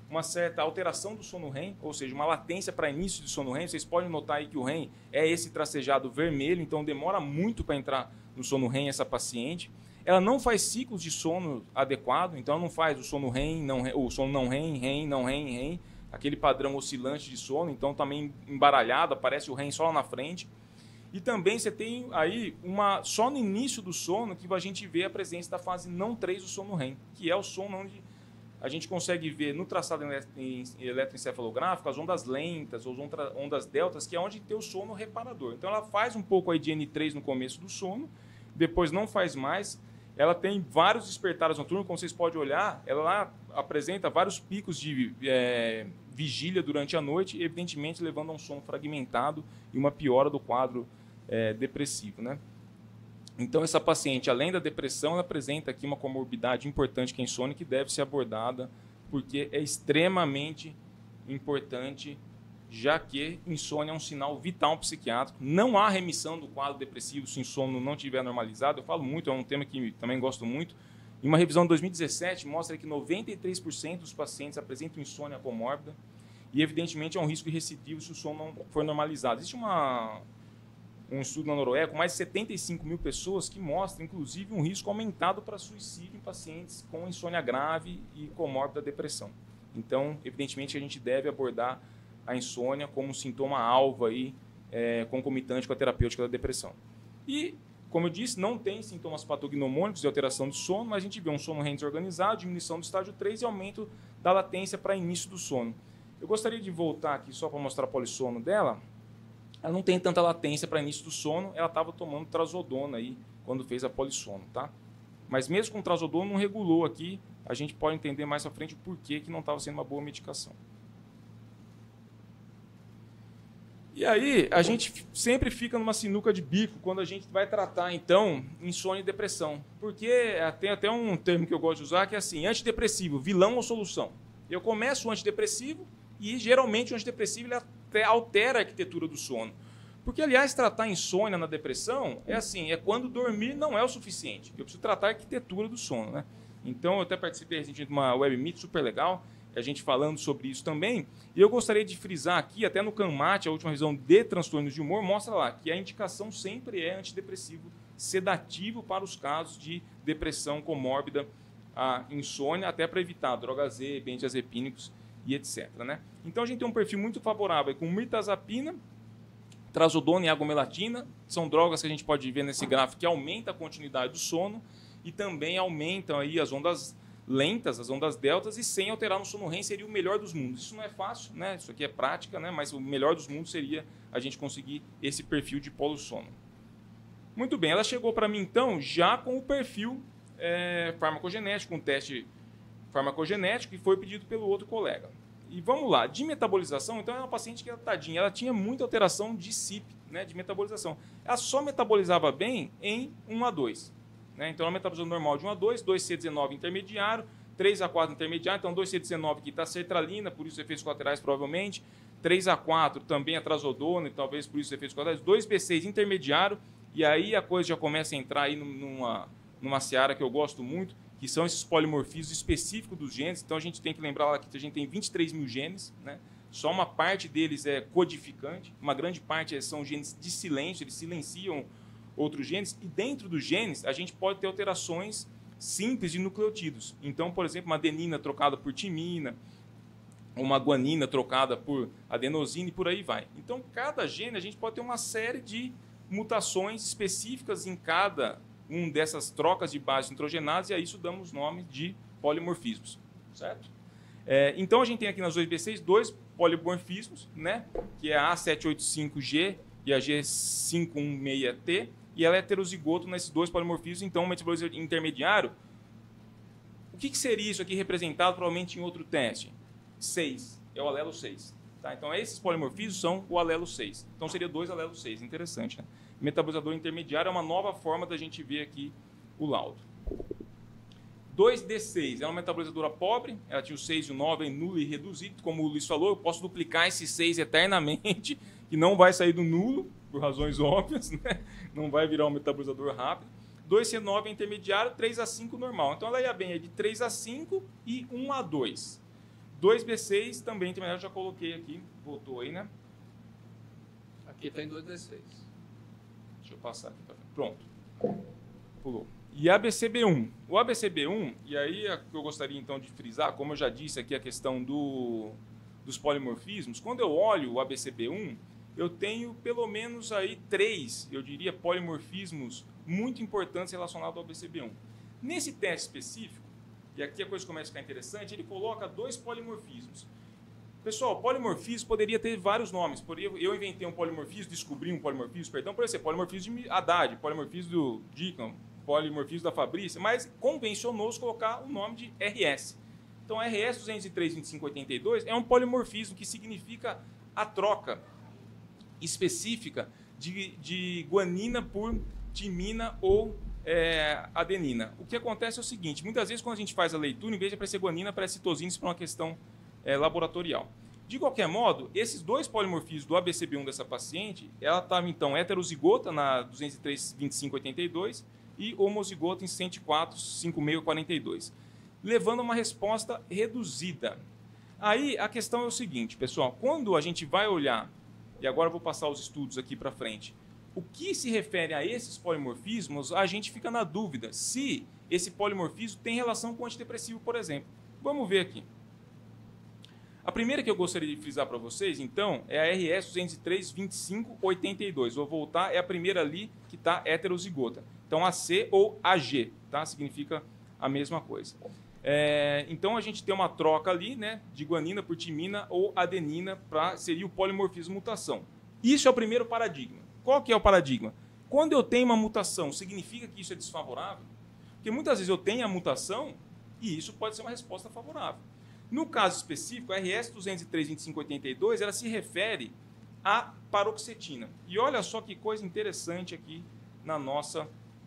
uma certa alteração do sono REM, ou seja, uma latência para início de sono REM. Vocês podem notar aí que o REM é esse tracejado vermelho, então demora muito para entrar no sono REM essa paciente. Ela não faz ciclos de sono adequado, então ela não faz o sono REM, não, o sono não REM, REM, não REM, REM, aquele padrão oscilante de sono, então também embaralhado, aparece o REM só lá na frente. E também você tem aí uma só no início do sono que a gente vê a presença da fase não três do sono REM, que é o sono onde a gente consegue ver no traçado eletroencefalográfico as ondas lentas, ou ondas deltas, que é onde tem o sono reparador. Então ela faz um pouco aí de N três no começo do sono, depois não faz mais. Ela tem vários despertares noturnos, como vocês podem olhar, ela apresenta vários picos de é, vigília durante a noite, evidentemente levando a um sono fragmentado e uma piora do quadro é, depressivo, né? Então, essa paciente, além da depressão, ela apresenta aqui uma comorbidade importante que é a insônia, que deve ser abordada, porque é extremamente importante, já que insônia é um sinal vital psiquiátrico. Não há remissão do quadro depressivo se o sono não estiver normalizado. Eu falo muito, é um tema que também gosto muito. Em uma revisão de dois mil e dezessete, mostra que noventa e três por cento dos pacientes apresentam insônia comórbida e, evidentemente, é um risco de recidivo se o sono não for normalizado. Existe uma... um estudo na Noruega com mais de setenta e cinco mil pessoas que mostra, inclusive, um risco aumentado para suicídio em pacientes com insônia grave e comórbida depressão. Então, evidentemente, a gente deve abordar a insônia como um sintoma alvo aí, é, concomitante com a terapêutica da depressão. E, como eu disse, não tem sintomas patognomônicos de alteração de sono, mas a gente vê um sono REM desorganizado, diminuição do estágio três e aumento da latência para início do sono. Eu gostaria de voltar aqui só para mostrar a polissono dela. Ela não tem tanta latência para início do sono, ela estava tomando trazodona aí quando fez a polissono, tá? Mas mesmo com trazodona não regulou aqui, a gente pode entender mais à frente o porquê que não estava sendo uma boa medicação. E aí, a gente sempre fica numa sinuca de bico quando a gente vai tratar, então, insônia e depressão. Porque tem até um termo que eu gosto de usar, que é assim, antidepressivo, vilão ou solução. Eu começo o antidepressivo e, geralmente, o antidepressivo ele até altera a arquitetura do sono. Porque, aliás, tratar insônia na depressão é assim, é quando dormir não é o suficiente. Eu preciso tratar a arquitetura do sono, né? Então, eu até participei recentemente de uma web meet super legal, a gente falando sobre isso também, e eu gostaria de frisar aqui, até no CANMAT, a última revisão de transtornos de humor, mostra lá que a indicação sempre é antidepressivo sedativo para os casos de depressão comórbida, a insônia, até para evitar drogas Z, benzodiazepínicos e etcétera, né? Então a gente tem um perfil muito favorável com mirtazapina, trazodona e agomelatina, são drogas que a gente pode ver nesse gráfico que aumentam a continuidade do sono e também aumentam aí as ondas lentas, as ondas deltas, e sem alterar no sono REM seria o melhor dos mundos. Isso não é fácil, né? Isso aqui é prática, né? Mas o melhor dos mundos seria a gente conseguir esse perfil de polo-sono. Muito bem, ela chegou para mim então já com o perfil é, farmacogenético, um teste farmacogenético que foi pedido pelo outro colega. E vamos lá, de metabolização, então é uma paciente que, tadinha, ela tinha muita alteração de C I P, né, de metabolização. Ela só metabolizava bem em um a dois. Né? Então, ela metabolizou normal de um a dois, dois C dezenove intermediário, três a quatro intermediário, então dois C dezenove aqui está sertralina, por isso efeitos colaterais provavelmente, três a quatro também a trazodona, e talvez por isso efeitos colaterais, dois B seis intermediário, e aí a coisa já começa a entrar aí numa, numa seara que eu gosto muito, que são esses polimorfismos específicos dos genes. Então, a gente tem que lembrar lá que a gente tem vinte e três mil genes, né? Só uma parte deles é codificante, uma grande parte são genes de silêncio, eles silenciam outros genes, e dentro dos genes a gente pode ter alterações simples de nucleotídeos. Então, por exemplo, uma adenina trocada por timina, uma guanina trocada por adenosina e por aí vai. Então, cada gene a gente pode ter uma série de mutações específicas em cada um dessas trocas de bases nitrogenadas, e a isso damos nome de polimorfismos, certo? É, então, a gente tem aqui nas dois B seis dois polimorfismos, né, que é a A sete oito cinco G e a G cinco um seis T, e ela é heterozigoto nesses dois polimorfismos, então, o metabolismo intermediário. O que, que seria isso aqui representado, provavelmente, em outro teste? seis, é o alelo seis. Tá? Então, esses polimorfismos são o alelo seis. Então, seria dois alelo seis, interessante, né? Metabolizador intermediário é uma nova forma da gente ver aqui o laudo. dois D seis é uma metabolizadora pobre, ela tinha o seis e o nove em nulo e reduzido, como o Luiz falou, eu posso duplicar esse seis eternamente, que não vai sair do nulo, por razões óbvias, né? Não vai virar um metabolizador rápido. dois C nove é intermediário, três a cinco normal. Então ela ia bem é de três a cinco e um a dois. dois B seis também tem, eu já coloquei aqui, voltou aí, né? Aqui tem dois B seis. Deixa eu passar aqui para frente. Pronto. Pulou. E A B C B um. O A B C B um, e aí eu gostaria então de frisar, como eu já disse aqui, a questão do, dos polimorfismos. Quando eu olho o A B C B um, eu tenho pelo menos aí três, eu diria, polimorfismos muito importantes relacionados ao A B C B um. Nesse teste específico, e aqui a coisa começa a ficar interessante, ele coloca dois polimorfismos. Pessoal, polimorfismo poderia ter vários nomes. Eu inventei um polimorfismo, descobri um polimorfismo, perdão, por exemplo, polimorfismo de Haddad, polimorfismo do Dickham, polimorfismo da Fabrícia, mas convencionou-se colocar o nome de R S. Então, R S duzentos e três, vinte e cinco, oitenta e dois é um polimorfismo que significa a troca específica de, de guanina por timina ou é, adenina. O que acontece é o seguinte, muitas vezes quando a gente faz a leitura, em vez de aparecer guanina, aparece citosina, isso por uma questão é, laboratorial. De qualquer modo, esses dois polimorfismos do A B C B um dessa paciente, ela estava então heterozigota na duzentos e três, vinte e cinco, oitenta e dois e homozigota em cento e quatro, cinquenta e seis, quarenta e dois, levando a uma resposta reduzida. Aí a questão é o seguinte, pessoal, quando a gente vai olhar, e agora eu vou passar os estudos aqui para frente, o que se refere a esses polimorfismos, a gente fica na dúvida se esse polimorfismo tem relação com o antidepressivo, por exemplo. Vamos ver aqui. A primeira que eu gostaria de frisar para vocês, então, é a R S duzentos e três, vinte e cinco, oitenta e dois. Vou voltar, é a primeira ali que está heterozigota. Então, A C ou A G, tá? Significa a mesma coisa. É, então, a gente tem uma troca ali, né, de guanina por timina ou adenina, para seria o polimorfismo mutação. Isso é o primeiro paradigma. Qual que é o paradigma? Quando eu tenho uma mutação, significa que isso é desfavorável? Porque muitas vezes eu tenho a mutação e isso pode ser uma resposta favorável. No caso específico, a R S duzentos e três, vinte e cinco, oitenta e dois, ela se refere à paroxetina. E olha só que coisa interessante aqui na nossa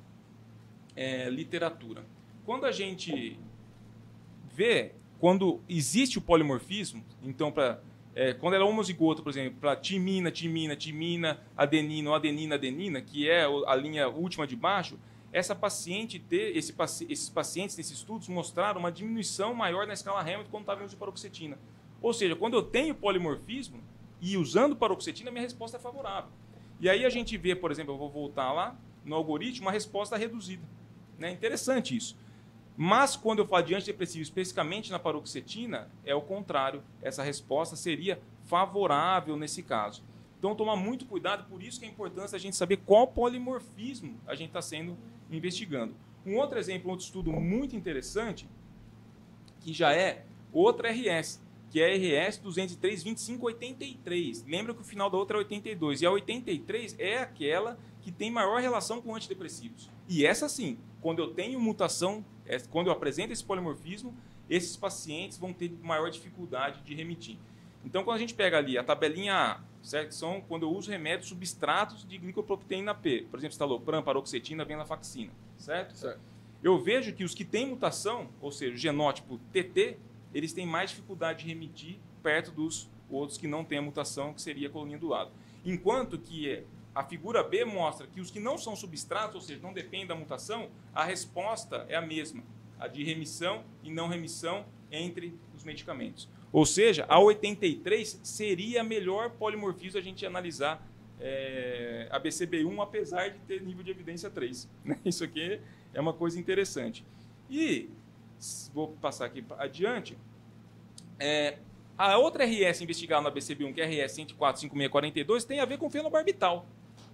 é, literatura. Quando a gente vê, quando existe o polimorfismo, então, pra, é, quando ela é homozigota, por exemplo, para timina, timina, timina, adenina ou adenina, adenina, que é a linha última de baixo, essa paciente ter, esse, esses pacientes nesses estudos mostraram uma diminuição maior na escala Hamilton quando estava em uso de paroxetina. Ou seja, quando eu tenho polimorfismo e usando paroxetina, minha resposta é favorável. E aí a gente vê, por exemplo, eu vou voltar lá, no algoritmo, uma resposta reduzida. Né? Interessante isso. Mas quando eu falo de antidepressivo, especificamente na paroxetina, é o contrário. Essa resposta seria favorável nesse caso. Então, tomar muito cuidado, por isso que é a importância da gente saber qual polimorfismo a gente está sendo investigando. Um outro exemplo, um outro estudo muito interessante, que já é outra R S, que é a R S duzentos e três, vinte e cinco, oitenta e três. Lembra que o final da outra é oitenta e dois. E a oitenta e três é aquela que tem maior relação com antidepressivos. E essa sim, quando eu tenho mutação, quando eu apresento esse polimorfismo, esses pacientes vão ter maior dificuldade de remitir. Então, quando a gente pega ali a tabelinha A, certo? Que são quando eu uso remédios substratos de glicoproteína P, por exemplo, citalopram, paroxetina, venlafaxina, certo? Certo. Eu vejo que os que têm mutação, ou seja, o genótipo T T, eles têm mais dificuldade de remitir perto dos outros que não têm a mutação, que seria a coluninha do lado. Enquanto que a figura B mostra que os que não são substratos, ou seja, não dependem da mutação, a resposta é a mesma, a de remissão e não remissão entre os medicamentos. Ou seja, a oitenta e três seria a melhor polimorfismo a gente analisar é, a B C B um, apesar de ter nível de evidência três. Isso aqui é uma coisa interessante. E, vou passar aqui adiante, é, a outra R S investigada na B C B um, que é a R S cento e quatro, cinquenta e seis, quarenta e dois, tem a ver com fenobarbital.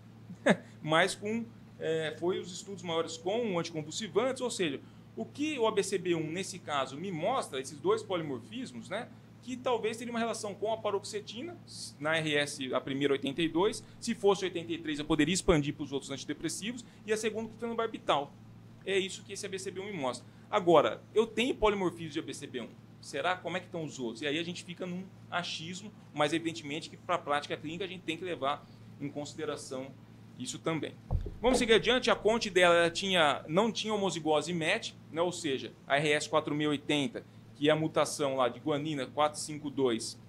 Mas com, é, foi os estudos maiores com anticonvulsivantes, ou seja, o que o A B C B um, nesse caso, me mostra, esses dois polimorfismos, né, que talvez teria uma relação com a paroxetina, na R S, a primeira oitenta e dois, se fosse oitenta e três eu poderia expandir para os outros antidepressivos, e a segunda com o fenobarbital. É isso que esse A B C B um me mostra. Agora, eu tenho polimorfismo de A B C B um, será? Como é que estão os outros? E aí a gente fica num achismo, mas evidentemente que para a prática clínica a gente tem que levar em consideração isso também. Vamos seguir adiante. A Conte dela ela tinha, não tinha homozigose M E T, né? Ou seja, a R S quatro mil e oitenta, que é a mutação lá de guanina quatrocentos e cinquenta e dois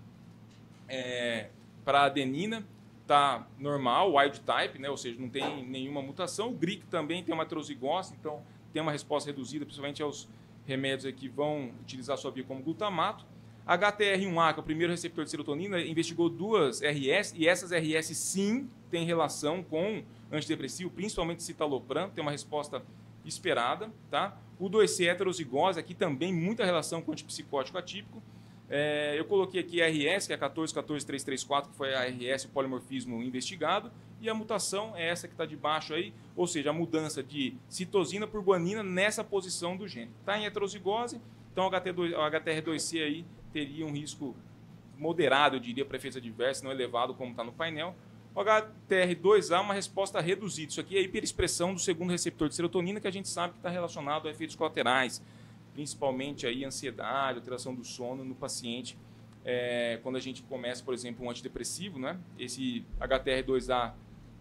é, para adenina, está normal, wild type, né? Ou seja, não tem nenhuma mutação. O G R I C também tem uma heterozigose, então tem uma resposta reduzida, principalmente aos remédios que vão utilizar a sua via como glutamato. H T R um A, que é o primeiro receptor de serotonina, investigou duas R S, e essas R S sim têm relação com antidepressivo, principalmente citalopram, tem uma resposta esperada. Tá? O dois C heterozigose, aqui também muita relação com antipsicótico atípico. É, eu coloquei aqui a R S, que é quatorze quatorze três três quatro, que foi a R S, o polimorfismo investigado, e a mutação é essa que está de baixo aí, ou seja, a mudança de citosina por guanina nessa posição do gene. Está em heterozigose, então o H T R dois C aí teria um risco moderado, eu diria, para efeitos adversos, não elevado como está no painel. O H T R dois A, uma resposta reduzida. Isso aqui é a hiperexpressão do segundo receptor de serotonina, que a gente sabe que está relacionado a efeitos colaterais, principalmente aí ansiedade, alteração do sono no paciente. É, quando a gente começa, por exemplo, um antidepressivo, né? Esse H T R dois A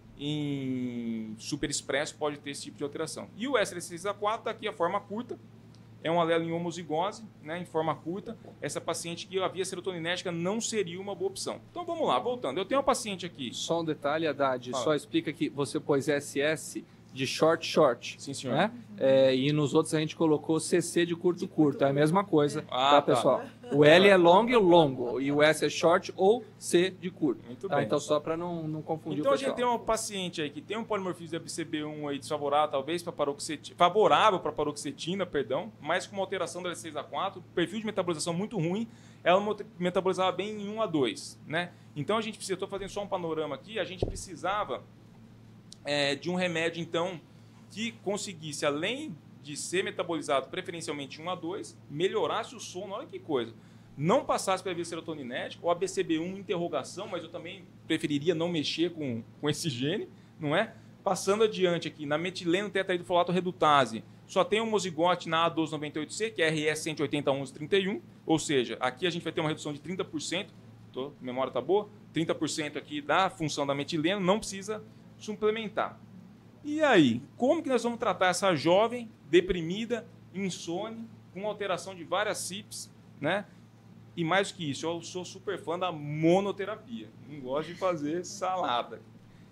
em superexpresso pode ter esse tipo de alteração. E o S L seis A quatro está aqui a forma curta, é um alelo em homozigose, né, em forma curta. Essa paciente que a via serotoninética não seria uma boa opção. Então vamos lá, voltando. Eu tenho uma paciente aqui. Só um detalhe, Haddad, Fala. Só explica que você pôs S S de short short. Sim, senhor. Né? É, e nos outros a gente colocou C C de curto curto. É a mesma coisa, Ah, tá, tá. pessoal? O L é long e longo, e o S é short ou C de curto. Muito Tá? bem. Então só para não, não confundir Então o a gente pessoal. tem uma paciente aí que tem um polimorfismo de B C B um aí desfavorável, talvez, para paroxetina, favorável para paroxetina, perdão, mas com uma alteração da L seis A quatro, perfil de metabolização muito ruim, ela metabolizava bem em um a dois, né? Então a gente precisa, estou fazendo só um panorama aqui, a gente precisava é, de um remédio, então, que conseguisse, além de ser metabolizado preferencialmente em um a dois, melhorasse o sono, olha que coisa. Não passasse pela via serotoninética, ou a B C B um interrogação, mas eu também preferiria não mexer com, com esse gene, não é? Passando adiante aqui, na metileno tetraidrofolato redutase, só tem homozigote na A doze noventa e oito C, que é R S cento e oitenta onze trinta e um, ou seja, aqui a gente vai ter uma redução de trinta por cento, tô, a memória está boa, trinta por cento aqui da função da metileno, não precisa suplementar. E aí, como que nós vamos tratar essa jovem, deprimida, insone, com alteração de várias C I Ps, né? E mais do que isso, eu sou super fã da monoterapia, não gosto de fazer salada.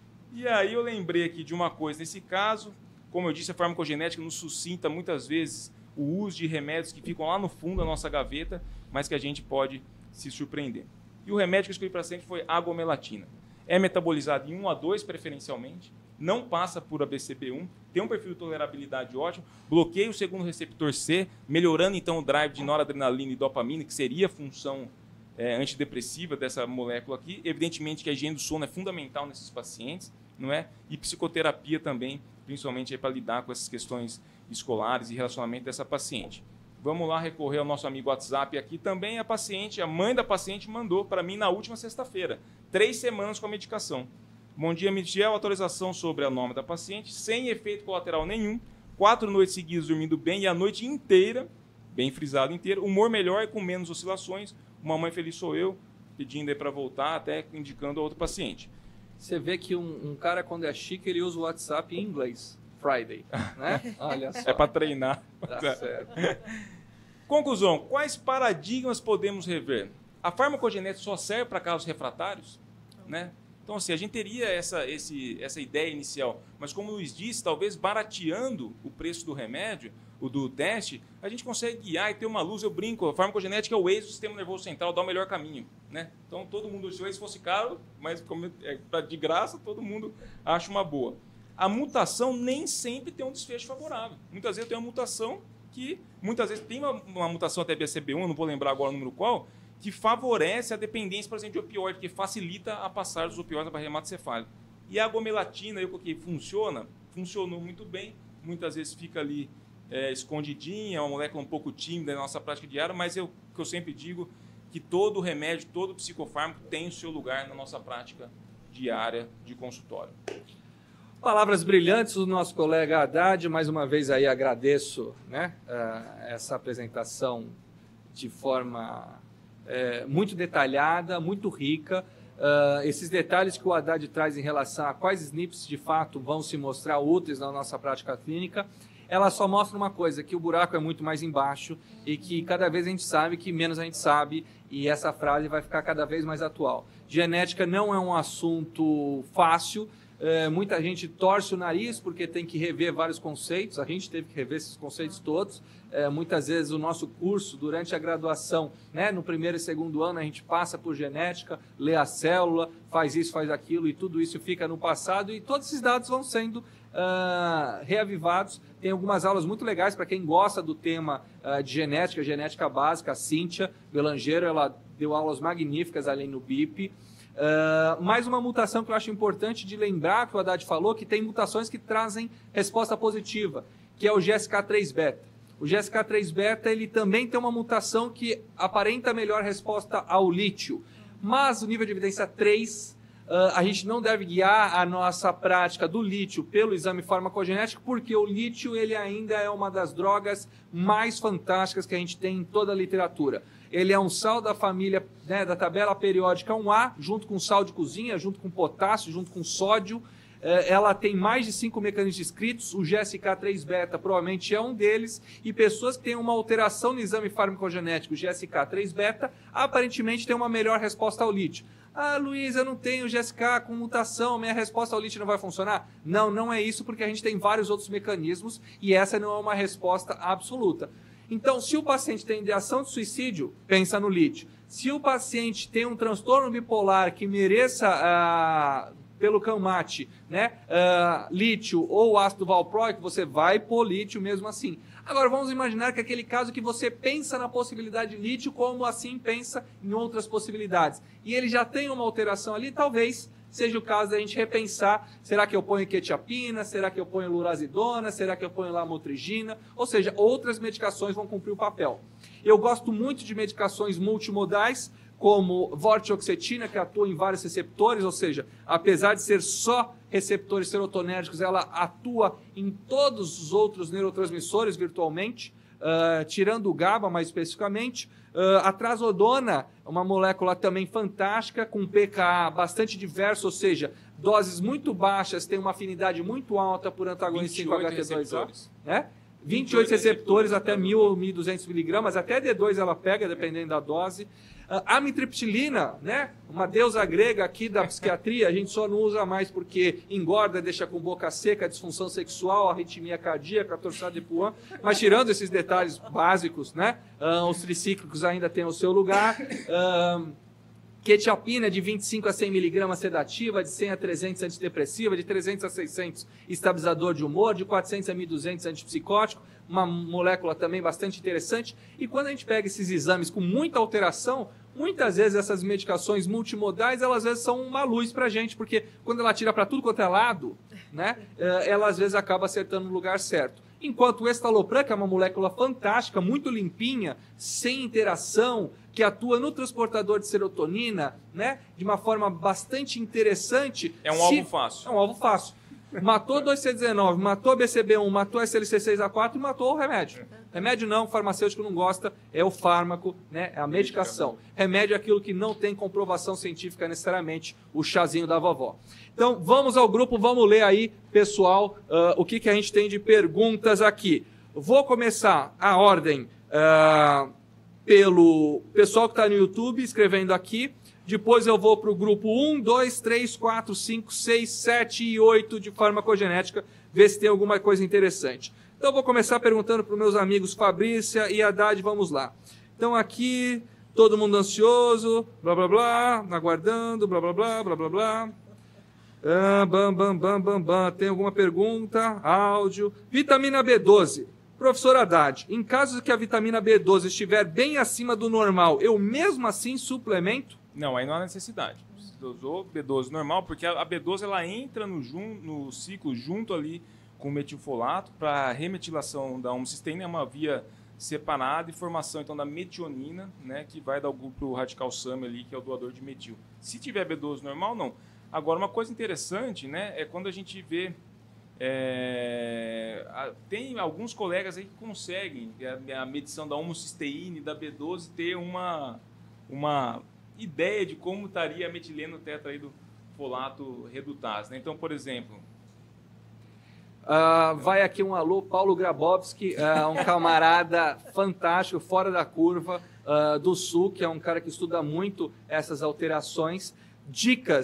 E aí eu lembrei aqui de uma coisa, nesse caso, como eu disse, a farmacogenética nos suscita muitas vezes o uso de remédios que ficam lá no fundo da nossa gaveta, mas que a gente pode se surpreender. E o remédio que eu escolhi para sempre foi agomelatina. É metabolizado em um a dois preferencialmente, não passa por A B C B um, tem um perfil de tolerabilidade ótimo, bloqueia o segundo receptor C, melhorando então o drive de noradrenalina e dopamina, que seria a função é, antidepressiva dessa molécula aqui. Evidentemente que a higiene do sono é fundamental nesses pacientes, não é? E psicoterapia também, principalmente para lidar com essas questões escolares e relacionamento dessa paciente. Vamos lá recorrer ao nosso amigo WhatsApp aqui. Também a paciente, a mãe da paciente mandou para mim na última sexta-feira, três semanas com a medicação. Bom dia, Michel. Atualização sobre o nome da paciente, sem efeito colateral nenhum, quatro noites seguidas dormindo bem e a noite inteira, bem frisado inteiro, humor melhor e com menos oscilações. Uma mãe feliz sou eu, pedindo aí para voltar, até indicando a outro paciente. Você vê que um, um cara, quando é chique, ele usa o WhatsApp em inglês. Friday, né? Olha só. É para treinar. Tá certo. Conclusão, quais paradigmas podemos rever? A farmacogenética só serve para casos refratários, né? Então, assim, a gente teria essa, esse, essa ideia inicial, mas como o Luiz disse, talvez barateando o preço do remédio, o do teste, a gente consegue guiar e ter uma luz. Eu brinco, a farmacogenética é o Waze do sistema nervoso central, dá o melhor caminho, né? Então, todo mundo, se o Waze fosse caro, mas como é de graça, todo mundo acha uma boa. A mutação nem sempre tem um desfecho favorável. Muitas vezes tem uma mutação que, muitas vezes tem uma, uma mutação até B C B um, eu não vou lembrar agora o número qual, que favorece a dependência, por exemplo, de opioide, que facilita a passagem dos opioides na barreira hematocefálica. E a agomelatina, eu coloquei, funciona? Funcionou muito bem. Muitas vezes fica ali é, escondidinha, é uma molécula um pouco tímida na nossa prática diária, mas eu, que eu sempre digo que todo remédio, todo psicofármaco tem o seu lugar na nossa prática diária de consultório. Palavras brilhantes do nosso colega Haddad. Mais uma vez aí agradeço, né, essa apresentação de forma é, muito detalhada, muito rica. Uh, esses detalhes que o Haddad traz em relação a quais S N Ps de fato vão se mostrar úteis na nossa prática clínica, ela só mostra uma coisa, que o buraco é muito mais embaixo e que cada vez a gente sabe que menos a gente sabe, e essa frase vai ficar cada vez mais atual. Genética não é um assunto fácil, É, muita gente torce o nariz porque tem que rever vários conceitos, a gente teve que rever esses conceitos todos. É, muitas vezes o nosso curso, durante a graduação, né, no primeiro e segundo ano, a gente passa por genética, lê a célula, faz isso, faz aquilo, e tudo isso fica no passado, e todos esses dados vão sendo uh, reavivados. Tem algumas aulas muito legais para quem gosta do tema uh, de genética, genética básica. A Cíntia Belangeiro, ela deu aulas magníficas ali no B I P. Uh, mais uma mutação que eu acho importante de lembrar, que o Haddad falou, que tem mutações que trazem resposta positiva, que é o G S K três beta. O G S K três beta ele também tem uma mutação que aparenta melhor resposta ao lítio, mas o nível de evidência três, uh, a gente não deve guiar a nossa prática do lítio pelo exame farmacogenético, porque o lítio ele ainda é uma das drogas mais fantásticas que a gente tem em toda a literatura. Ele é um sal da família, né, da tabela periódica um A, junto com sal de cozinha, junto com potássio, junto com sódio. Ela tem mais de cinco mecanismos descritos, o G S K três beta provavelmente é um deles, e pessoas que têm uma alteração no exame farmacogenético G S K três beta, aparentemente têm uma melhor resposta ao lítio. Ah, Luiz, eu não tenho G S K com mutação, minha resposta ao lítio não vai funcionar? Não, não é isso, porque a gente tem vários outros mecanismos, e essa não é uma resposta absoluta. Então, se o paciente tem ideação de suicídio, pensa no lítio. Se o paciente tem um transtorno bipolar que mereça, ah, pelo CAMAT, né, ah, lítio ou ácido valproico, você vai pôr lítio mesmo assim. Agora, vamos imaginar que aquele caso que você pensa na possibilidade de lítio, como assim pensa em outras possibilidades. E ele já tem uma alteração ali, talvez seja o caso da gente repensar, será que eu ponho quetiapina, será que eu ponho lurazidona, será que eu ponho lamotrigina, ou seja, outras medicações vão cumprir o papel. Eu gosto muito de medicações multimodais, como vortioxetina, que atua em vários receptores, ou seja, apesar de ser só receptores serotonérgicos, ela atua em todos os outros neurotransmissores virtualmente, uh, tirando o GABA mais especificamente. Uh, a trazodona, uma molécula também fantástica, com P K A bastante diverso, ou seja, doses muito baixas, tem uma afinidade muito alta por antagonista cinco H T dois A. Né? vinte e oito receptores até mil ou mil e duzentos miligramas, até D dois ela pega, dependendo da dose. Uh, amitriptilina, né? Uma deusa grega aqui da psiquiatria, a gente só não usa mais porque engorda, deixa com boca seca, disfunção sexual, arritmia cardíaca, torçada de Puan. Mas tirando esses detalhes básicos, né? Uh, os tricíclicos ainda têm o seu lugar. Uh, Quetiapina de vinte e cinco a cem miligramas sedativa, de cem a trezentos antidepressiva, de trezentos a seiscentos estabilizador de humor, de quatrocentos a mil e duzentos antipsicótico, uma molécula também bastante interessante. E quando a gente pega esses exames com muita alteração, muitas vezes essas medicações multimodais, elas às vezes são uma luz para a gente, porque quando ela tira para tudo quanto é lado, né, ela às vezes acaba acertando no lugar certo. Enquanto o estalopram, que é uma molécula fantástica, muito limpinha, sem interação, que atua no transportador de serotonina, né, de uma forma bastante interessante. É um se... alvo fácil. É um alvo fácil. Matou dois C dezenove, matou B C B um, matou S L C seis A quatro e matou o remédio. Remédio não, o farmacêutico não gosta, é o fármaco, né, é a medicação. Remédio é aquilo que não tem comprovação científica necessariamente, o chazinho da vovó. Então, vamos ao grupo, vamos ler aí, pessoal, uh, o que, que a gente tem de perguntas aqui. Vou começar a ordem uh, pelo pessoal que está no YouTube, escrevendo aqui. Depois eu vou para o grupo um, dois, três, quatro, cinco, seis, sete e oito de farmacogenética, ver se tem alguma coisa interessante. Então eu vou começar perguntando para os meus amigos Fabrícia e Haddad, vamos lá. Então aqui, todo mundo ansioso, blá blá blá, aguardando, blá blá blá, blá blá blá. Ah, bam, bam, bam, bam, bam. Tem alguma pergunta? Áudio. Vitamina B doze. Professor Haddad, em caso que a vitamina B doze estiver bem acima do normal, eu mesmo assim suplemento? Não, aí não há necessidade. Você usou B doze normal, porque a B doze ela entra no, jun, no ciclo junto ali com o metilfolato para remetilação da homocisteína, é uma via separada e formação então da metionina, né, que vai dar o grupo radical S A M ali, que é o doador de metil. Se tiver B doze normal, não. Agora, uma coisa interessante, né, é quando a gente vê É, tem alguns colegas aí que conseguem a, a medição da homocisteína e da B doze ter uma, uma ideia de como estaria a metileno tetraído folato redutase, né? Então, por exemplo, uh, vai aqui um alô, Paulo Grabowski, uh, um camarada fantástico, fora da curva, uh, do Sul, que é um cara que estuda muito essas alterações. Dicas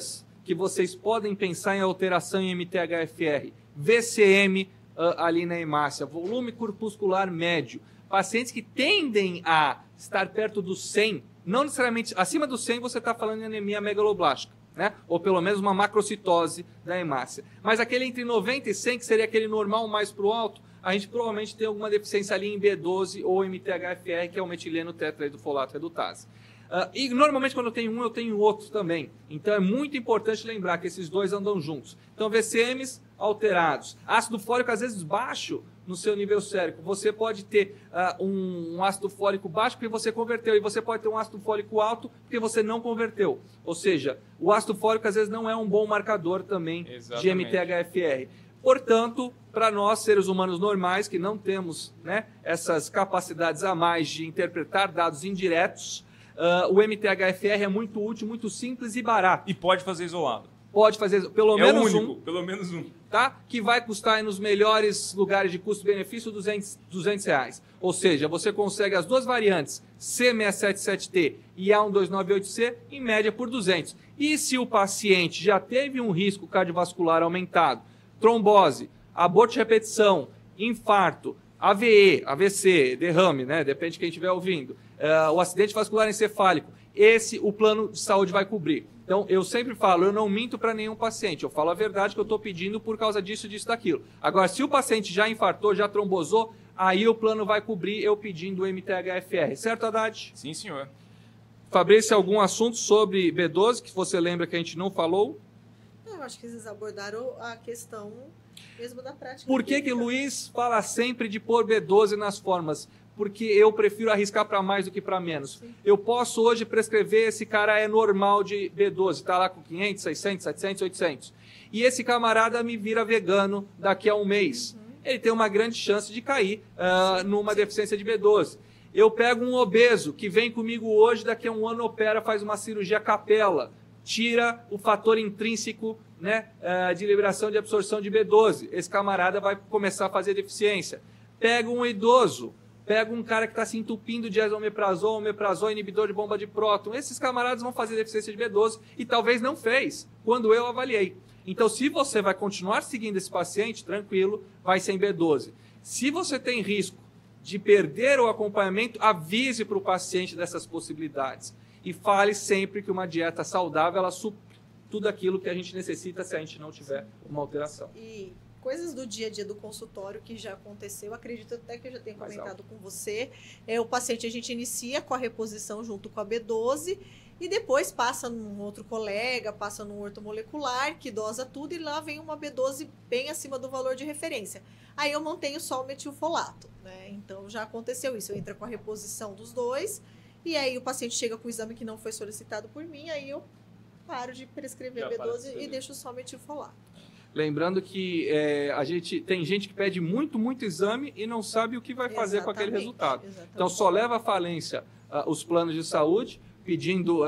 que vocês podem pensar em alteração em M T H F R, V C M uh, ali na hemácia, volume corpuscular médio, pacientes que tendem a estar perto do cem, não necessariamente acima do cem você está falando em anemia megaloblástica, né? Ou pelo menos uma macrocitose da hemácia. Mas aquele entre noventa e cem, que seria aquele normal mais para o alto, a gente provavelmente tem alguma deficiência ali em B doze ou M T H F R, que é o metileno tetrahidrofolato redutase. Uh, e normalmente quando eu tenho um, eu tenho outro também. Então é muito importante lembrar que esses dois andam juntos. Então V C Ms alterados, ácido fólico às vezes baixo no seu nível sérico. Você pode ter uh, um, um ácido fólico baixo porque você converteu, e você pode ter um ácido fólico alto porque você não converteu. Ou seja, o ácido fólico às vezes não é um bom marcador também Exatamente. de M T H F R. Portanto, para nós, seres humanos normais, que não temos, né, essas capacidades a mais de interpretar dados indiretos, uh, o M T H F R é muito útil, muito simples e barato. E pode fazer isolado. Pode fazer pelo é menos o único, um. Pelo menos um. Tá? Que vai custar aí nos melhores lugares de custo-benefício duzentos reais. Ou seja, você consegue as duas variantes, C seis sete sete T e A um dois nove oito C, em média por duzentos. E se o paciente já teve um risco cardiovascular aumentado, trombose, aborto de repetição, infarto, A V E, A V C, derrame, né? Depende de quem estiver ouvindo, uh, o acidente vascular encefálico, esse o plano de saúde vai cobrir. Então, eu sempre falo, eu não minto para nenhum paciente, eu falo a verdade que eu estou pedindo por causa disso, disso, daquilo. Agora, se o paciente já infartou, já trombosou, aí o plano vai cobrir eu pedindo o M T H F R. Certo, Haddad? Sim, senhor. Fabrício, algum assunto sobre B doze que você lembra que a gente não falou? Eu acho que vocês abordaram a questão mesmo da prática. Por que que o Luiz fala sempre de pôr B doze nas formas? Porque eu prefiro arriscar para mais do que para menos. Sim. Eu posso hoje prescrever, esse cara é normal de B doze, está lá com quinhentos, seiscentos, setecentos, oitocentos. E esse camarada me vira vegano daqui a um mês. Uhum. Ele tem uma grande chance de cair uh, numa sim. deficiência de B doze. Eu pego um obeso que vem comigo hoje, daqui a um ano opera, faz uma cirurgia capela, tira o fator intrínseco, né, uh, de liberação de absorção de B doze. Esse camarada vai começar a fazer deficiência. Pega um idoso, pega um cara que está se entupindo de esomeprazol, omeprazol, inibidor de bomba de próton. Esses camaradas vão fazer deficiência de B doze e talvez não fez, quando eu avaliei. Então, se você vai continuar seguindo esse paciente, tranquilo, vai ser em B doze. Se você tem risco de perder o acompanhamento, avise para o paciente dessas possibilidades. E fale sempre que uma dieta saudável, ela supre tudo aquilo que a gente necessita se a gente não tiver uma alteração. E coisas do dia a dia do consultório que já aconteceu, acredito até que eu já tenha comentado com você, é o paciente a gente inicia com a reposição junto com a B doze e depois passa num outro colega, passa num ortomolecular que dosa tudo e lá vem uma B doze bem acima do valor de referência. Aí eu mantenho só o metilfolato, né? Então já aconteceu isso, eu entro com a reposição dos dois e aí o paciente chega com o exame que não foi solicitado por mim, aí eu paro de prescrever já B doze e deixo só o metilfolato. Lembrando que é, a gente tem gente que pede muito, muito exame e não sabe o que vai fazer exatamente, com aquele resultado. Exatamente. Então, só leva à falência uh, os planos de saúde, pedindo uh,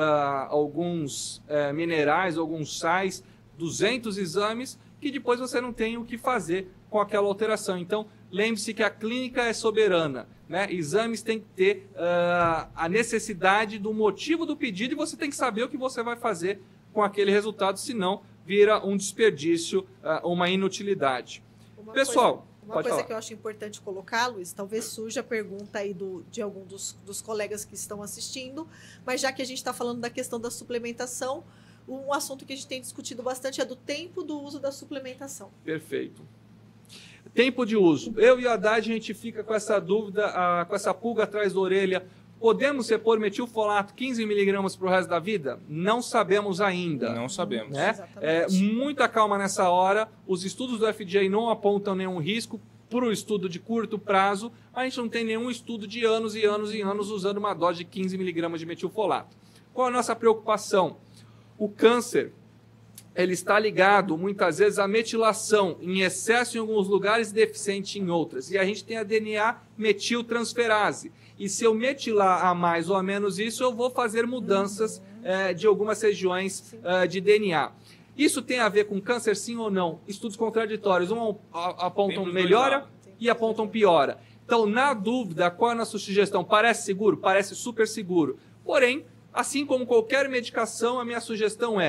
alguns uh, minerais, alguns sais, duzentos exames, que depois você não tem o que fazer com aquela alteração. Então, lembre-se que a clínica é soberana, né? Exames têm que ter uh, a necessidade do motivo do pedido e você tem que saber o que você vai fazer com aquele resultado, senão vira um desperdício, uma inutilidade. Uma Pessoal, coisa, uma coisa falar. que eu acho importante colocar, Luiz, talvez surja a pergunta aí do, de algum dos, dos colegas que estão assistindo, mas já que a gente está falando da questão da suplementação, um assunto que a gente tem discutido bastante é do tempo do uso da suplementação. Perfeito. Tempo de uso. Eu e o Haddad, a gente fica com essa dúvida, uh, com essa pulga atrás da orelha. Podemos repor metilfolato quinze miligramas para o resto da vida? Não sabemos ainda. Não sabemos. Né? É, muita calma nessa hora. Os estudos do F D A não apontam nenhum risco para o estudo de curto prazo. A gente não tem nenhum estudo de anos e anos e anos usando uma dose de quinze miligramas de metilfolato. Qual a nossa preocupação? O câncer, ele está ligado muitas vezes à metilação em excesso em alguns lugares e deficiente em outras. E a gente tem a D N A metiltransferase. E se eu metilar a mais ou a menos isso, eu vou fazer mudanças é, de algumas regiões é, de D N A. Isso tem a ver com câncer, sim ou não? Estudos contraditórios. Um apontam melhora e apontam piora. Então, na dúvida, qual é a nossa sugestão? Parece seguro? Parece super seguro. Porém, assim como qualquer medicação, a minha sugestão é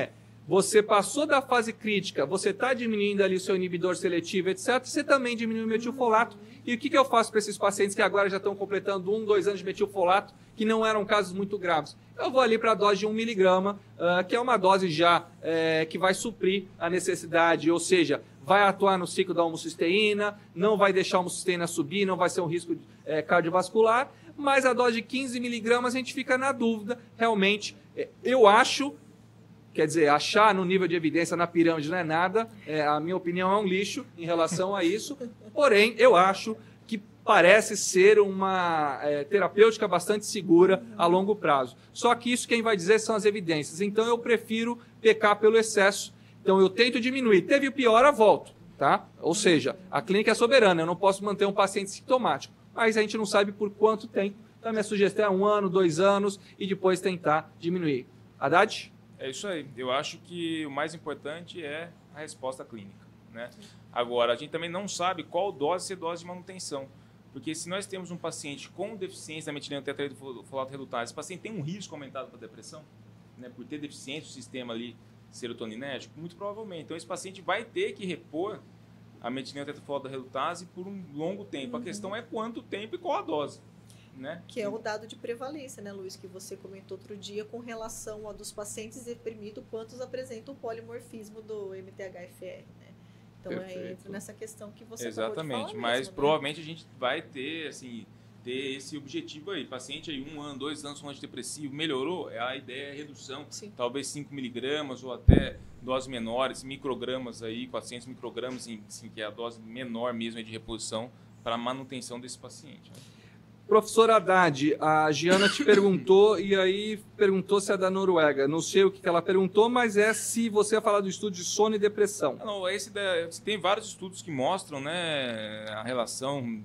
você passou da fase crítica, você está diminuindo ali o seu inibidor seletivo, etcétera, você também diminui o metilfolato. E o que, que eu faço para esses pacientes que agora já estão completando um, dois anos de metilfolato, que não eram casos muito graves? Eu vou ali para a dose de um miligrama, uh, que é uma dose já é, que vai suprir a necessidade, ou seja, vai atuar no ciclo da homocisteína, não vai deixar a homocisteína subir, não vai ser um risco é, cardiovascular, mas a dose de quinze miligramas a gente fica na dúvida, realmente, eu acho... Quer dizer, achar no nível de evidência na pirâmide não é nada, é, a minha opinião é um lixo em relação a isso, porém, eu acho que parece ser uma é, terapêutica bastante segura a longo prazo. Só que isso quem vai dizer são as evidências, então eu prefiro pecar pelo excesso, então eu tento diminuir. Teve o pior, eu volto, tá? Ou seja, a clínica é soberana, eu não posso manter um paciente sintomático, mas a gente não sabe por quanto tempo, então a minha sugestão é um ano, dois anos e depois tentar diminuir. Haddad? É isso aí. Eu acho que o mais importante é a resposta clínica, né? Agora, a gente também não sabe qual dose ser dose de manutenção. Porque se nós temos um paciente com deficiência da metileno tetrahidrofolato redutase, esse paciente tem um risco aumentado para depressão, né? Por ter deficiência do sistema ali serotoninérgico, muito provavelmente. Então, esse paciente vai ter que repor a metileno tetrahidrofolato redutase por um longo tempo. Uhum. A questão é quanto tempo e qual a dose. Né? Que é o dado de prevalência, né, Luiz, que você comentou outro dia com relação ao dos pacientes deprimidos, quantos apresentam o polimorfismo do M T H F R, né? Então, é, entra nessa questão que você Exatamente, acabou de falar mas mesmo, provavelmente né? a gente vai ter, assim, ter esse objetivo aí. Paciente aí, um ano, dois anos com antidepressivo, melhorou? A ideia é redução, Sim. talvez cinco miligramas ou até doses menores, microgramas aí, quatrocentos microgramas, assim, que é a dose menor mesmo de reposição para a manutenção desse paciente, né? Professor Haddad, a Giana te perguntou e aí perguntou se é da Noruega. Não sei o que ela perguntou, mas é se você ia falar do estudo de sono e depressão. Não, esse da, tem vários estudos que mostram, né, a relação,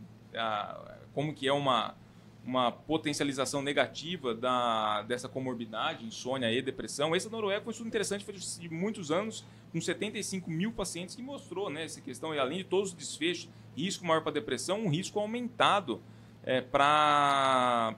a, como que é uma, uma potencialização negativa da, dessa comorbidade, insônia e depressão. Esse da Noruega foi um estudo interessante, foi de muitos anos, com setenta e cinco mil pacientes, que mostrou, né, essa questão, e além de todos os desfechos, risco maior para depressão, um risco aumentado É, para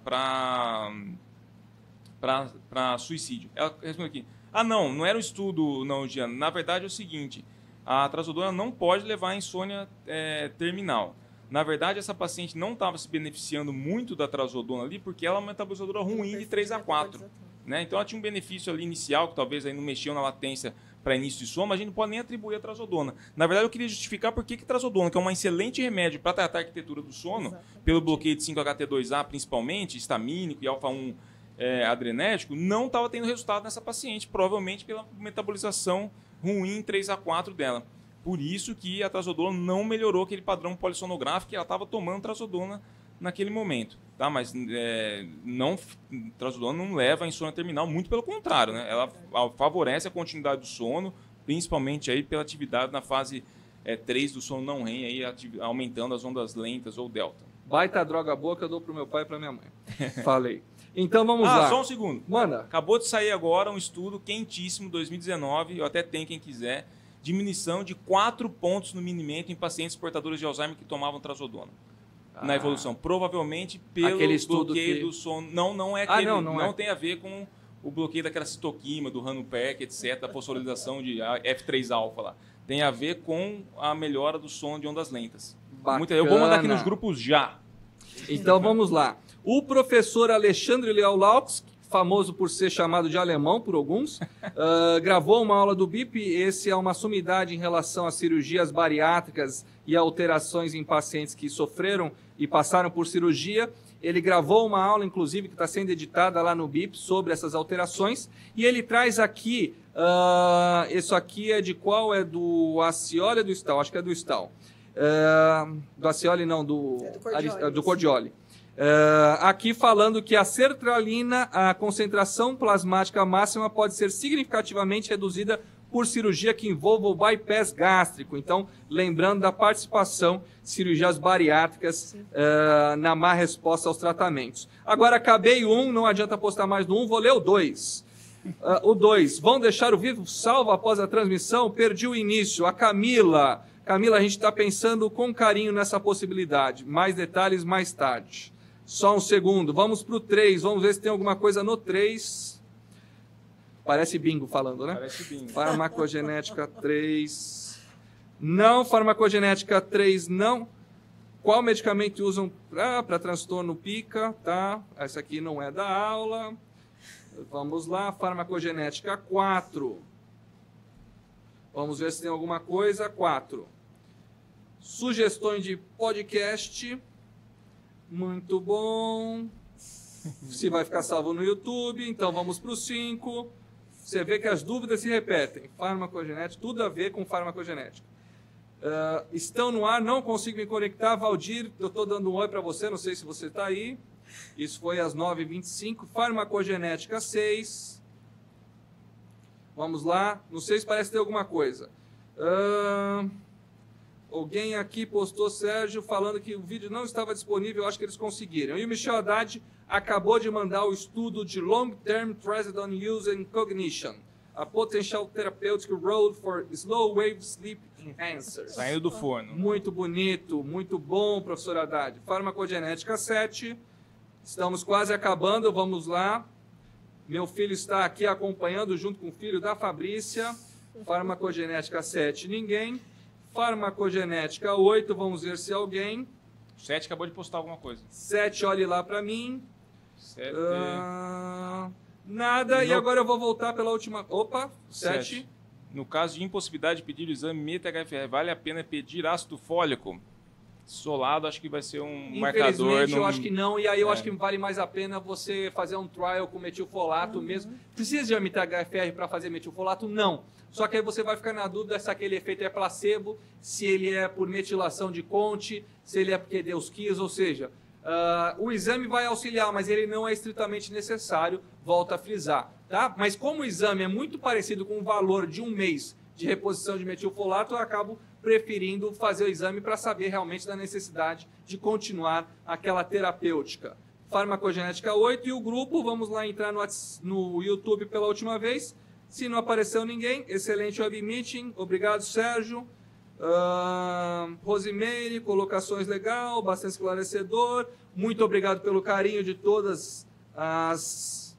suicídio. Ela respondeu aqui, ah não, não era um estudo não, Giana, na verdade é o seguinte, a trazodona não pode levar a insônia é, terminal. Na verdade, essa paciente não estava se beneficiando muito da trazodona ali, porque ela é uma metabolizadora ruim de três a quatro. Né? Então ela tinha um benefício ali inicial, que talvez aí não mexeu na latência para início de sono, mas a gente não pode nem atribuir a trazodona. Na verdade, eu queria justificar por que a trazodona, que é um excelente remédio para tratar a arquitetura do sono, exatamente, pelo bloqueio de cinco H T dois A principalmente, histamínico e alfa um é, adrenérgico, não estava tendo resultado nessa paciente, provavelmente pela metabolização ruim três a quatro dela. Por isso que a trazodona não melhorou aquele padrão polissonográfico que ela estava tomando trazodona naquele momento, tá? Mas é, não, trazodona não leva a insônia terminal, muito pelo contrário, né? Ela favorece a continuidade do sono, principalmente aí pela atividade na fase é, três do sono não REM, aí, aumentando as ondas lentas ou delta. Baita droga boa que eu dou pro meu pai e pra minha mãe. Falei. Então vamos ah, lá. Ah, só um segundo. Manda. Acabou de sair agora um estudo quentíssimo, dois mil e dezenove, eu até tenho quem quiser, diminuição de quatro pontos no minimento em pacientes portadores de Alzheimer que tomavam trazodona. Ah. Na evolução, provavelmente pelo aquele estudo bloqueio que... do sono. Não, não é aquele, ah, não, não, não é. tem a ver com o bloqueio daquela citoquina, do Hanupac, etcétera, a fosforilação de F três alfa lá. Tem a ver com a melhora do sono de ondas lentas. Muito, eu vou mandar aqui nos grupos já. Então vamos lá. O professor Alexandre Leal Laux, famoso por ser chamado de alemão por alguns, uh, gravou uma aula do B I P. Esse é uma sumidade em relação às cirurgias bariátricas e alterações em pacientes que sofreram e passaram por cirurgia. Ele gravou uma aula, inclusive, que está sendo editada lá no B I P sobre essas alterações. E ele traz aqui, uh, isso aqui é de qual? É do Acioli ou do Stahl? Acho que é do Stahl. Uh, do Acioli não, do, é do Cordioli. Do Cordioli. Uh, aqui falando que a sertralina, a concentração plasmática máxima pode ser significativamente reduzida por cirurgia que envolva o bypass gástrico. Então, lembrando da participação de cirurgias bariátricas uh, na má resposta aos tratamentos. Agora, acabei um, não adianta postar mais no um, vou ler o dois. Uh, o dois, vão deixar o vivo salvo após a transmissão? Perdi o início. A Camila, Camila, a gente está pensando com carinho nessa possibilidade. Mais detalhes mais tarde. Só um segundo, vamos para o três, vamos ver se tem alguma coisa no três. Parece bingo falando, né? Parece bingo. Farmacogenética três. Não. Farmacogenética três, não. Qual medicamento usam para transtorno pica? Tá? Essa aqui não é da aula. Vamos lá. Farmacogenética quatro. Vamos ver se tem alguma coisa. quatro. Sugestões de podcast. Muito bom. Se vai ficar salvo no YouTube. Então vamos para o cinco. Você vê que as dúvidas se repetem. Farmacogenética, tudo a ver com farmacogenética. Uh, estão no ar, não consigo me conectar. Valdir, eu estou dando um oi para você, não sei se você está aí. Isso foi às nove e vinte e cinco. Farmacogenética seis. Vamos lá. Não sei se parece ter alguma coisa. Uh, alguém aqui postou, Sérgio, falando que o vídeo não estava disponível. Eu acho que eles conseguiram. E o Michel Haddad acabou de mandar o estudo de Long Term Trazodone Use in Cognition. A Potential Therapeutic Role for Slow Wave Sleep Enhancers. Saindo do forno. Muito bonito, muito bom, professor Haddad. Farmacogenética sete. Estamos quase acabando, vamos lá. Meu filho está aqui acompanhando junto com o filho da Fabrícia. Farmacogenética sete, ninguém. Farmacogenética oito, vamos ver se alguém. sete acabou de postar alguma coisa. sete, olhe lá para mim. sete. Uh, nada, No... e agora eu vou voltar pela última... Opa, sete. No caso de impossibilidade de pedir o exame meta-H F R, vale a pena pedir ácido fólico? Solado, acho que vai ser um marcador. Infelizmente, eu num... acho que não. E aí eu é. acho que vale mais a pena você fazer um trial com metilfolato uhum. mesmo. Precisa de meta-H F R para fazer metilfolato? Não. Só que aí você vai ficar na dúvida se aquele efeito é placebo, se ele é por metilação de Conte, se ele é porque Deus quis, ou seja... Uh, o exame vai auxiliar, mas ele não é estritamente necessário, volta a frisar. Tá? Mas como o exame é muito parecido com o valor de um mês de reposição de metilfolato, eu acabo preferindo fazer o exame para saber realmente da necessidade de continuar aquela terapêutica. Farmacogenética oito e o grupo, vamos lá entrar no, no YouTube pela última vez. Se não apareceu ninguém, excelente web meeting, obrigado Sérgio. Uh, Rosimeire, colocações legal, bastante esclarecedor. Muito obrigado pelo carinho de todas as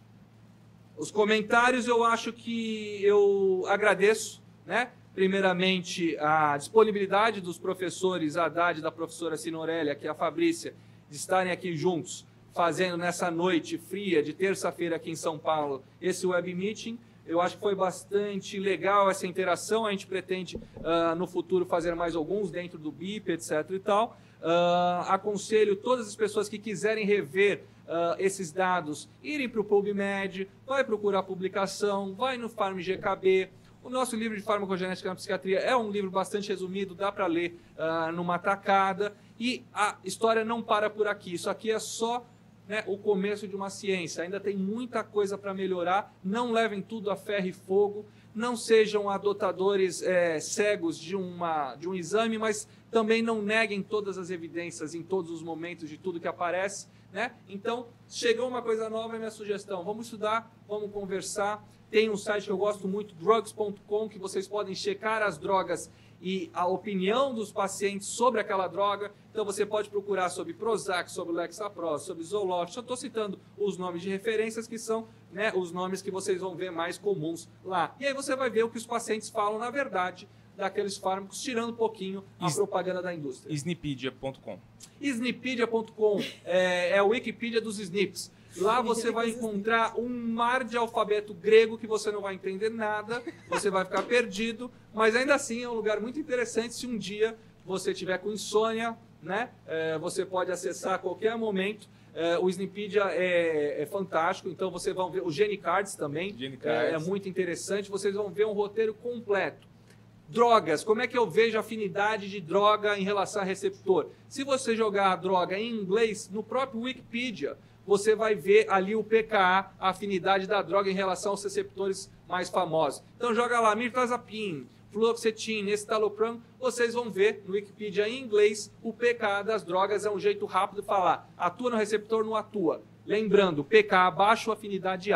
os comentários. Eu acho que eu agradeço, né? Primeiramente a disponibilidade dos professores Haddad, da professora Sinorelli, aqui a Fabrícia, de estarem aqui juntos, fazendo nessa noite fria de terça-feira aqui em São Paulo esse web meeting. Eu acho que foi bastante legal essa interação. A gente pretende, uh, no futuro, fazer mais alguns dentro do B I P, etc e tal. Uh, aconselho todas as pessoas que quiserem rever uh, esses dados, irem para o PubMed, vai procurar a publicação, vai no Farm G K B. O nosso livro de farmacogenética na psiquiatria é um livro bastante resumido, dá para ler uh, numa tacada. E a história não para por aqui. Isso aqui é só... Né, o começo de uma ciência, ainda tem muita coisa para melhorar, não levem tudo a ferro e fogo, não sejam adotadores é, cegos de, uma, de um exame, mas também não neguem todas as evidências em todos os momentos de tudo que aparece. Né? Então, chegou uma coisa nova, é minha sugestão, vamos estudar, vamos conversar, tem um site que eu gosto muito, drugs ponto com, que vocês podem checar as drogas e a opinião dos pacientes sobre aquela droga. Então você pode procurar sobre Prozac, sobre Lexapro, sobre Zoloft. Eu estou citando os nomes de referências que são, né, os nomes que vocês vão ver mais comuns lá. E aí você vai ver o que os pacientes falam, na verdade, daqueles fármacos, tirando um pouquinho a Is, propaganda da indústria. Snipedia ponto com. Snipedia ponto com é, é a Wikipedia dos S N Ps. Lá você vai encontrar um mar de alfabeto grego que você não vai entender nada, você vai ficar perdido, mas ainda assim é um lugar muito interessante. Se um dia você tiver com insônia, né, é, você pode acessar a qualquer momento. É, o Snipedia é, é fantástico, então vocês vão ver o Genicards também, Genicards. É, é muito interessante, vocês vão ver um roteiro completo. Drogas, como é que eu vejo a afinidade de droga em relação a receptor? Se você jogar a droga em inglês, no próprio Wikipedia, você vai ver ali o P K A, a afinidade da droga em relação aos receptores mais famosos. Então joga lá, mirtazapine, fluoxetine, escitalopram, vocês vão ver no Wikipedia em inglês o P K A das drogas, é um jeito rápido de falar, atua no receptor, não atua. Lembrando, P K A baixo, afinidade alta.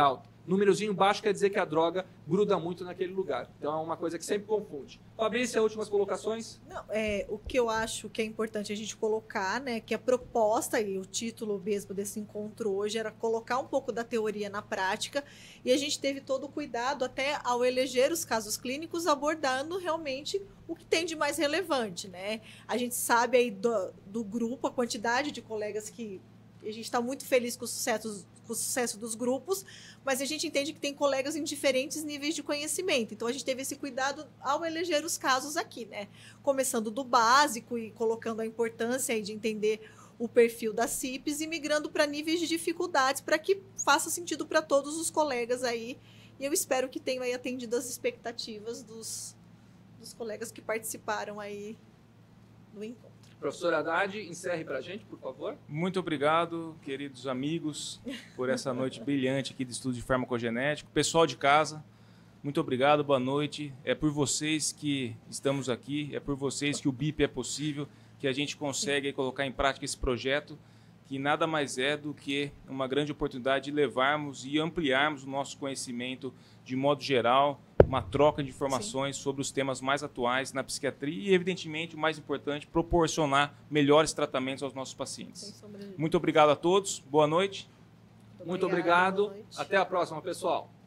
Númerozinho baixo quer dizer que a droga gruda muito naquele lugar. Então é uma coisa que sempre confunde. Fabrícia, últimas colocações? Não, é, o que eu acho que é importante a gente colocar, né, que a proposta e o título mesmo desse encontro hoje era colocar um pouco da teoria na prática, e a gente teve todo o cuidado até ao eleger os casos clínicos abordando realmente o que tem de mais relevante, né? A gente sabe aí do, do grupo, a quantidade de colegas que a gente está muito feliz com o sucesso, com o sucesso dos grupos, mas a gente entende que tem colegas em diferentes níveis de conhecimento. Então, a gente teve esse cuidado ao eleger os casos aqui, né? Começando do básico e colocando a importância aí de entender o perfil das C I Ps e migrando para níveis de dificuldades para que faça sentido para todos os colegas aí. E eu espero que tenham aí atendido as expectativas dos, dos colegas que participaram aí do encontro. Professor Haddad, encerre para a gente, por favor. Muito obrigado, queridos amigos, por essa noite brilhante aqui de estudo de farmacogenético. Pessoal de casa, muito obrigado, boa noite. É por vocês que estamos aqui, é por vocês que o B I P é possível, que a gente consegue colocar em prática esse projeto, que nada mais é do que uma grande oportunidade de levarmos e ampliarmos o nosso conhecimento de modo geral, uma troca de informações Sim. sobre os temas mais atuais na psiquiatria e, evidentemente, o mais importante, proporcionar melhores tratamentos aos nossos pacientes. Muito obrigado a todos, boa noite. Muito obrigado, Muito obrigado. Até a próxima, pessoal.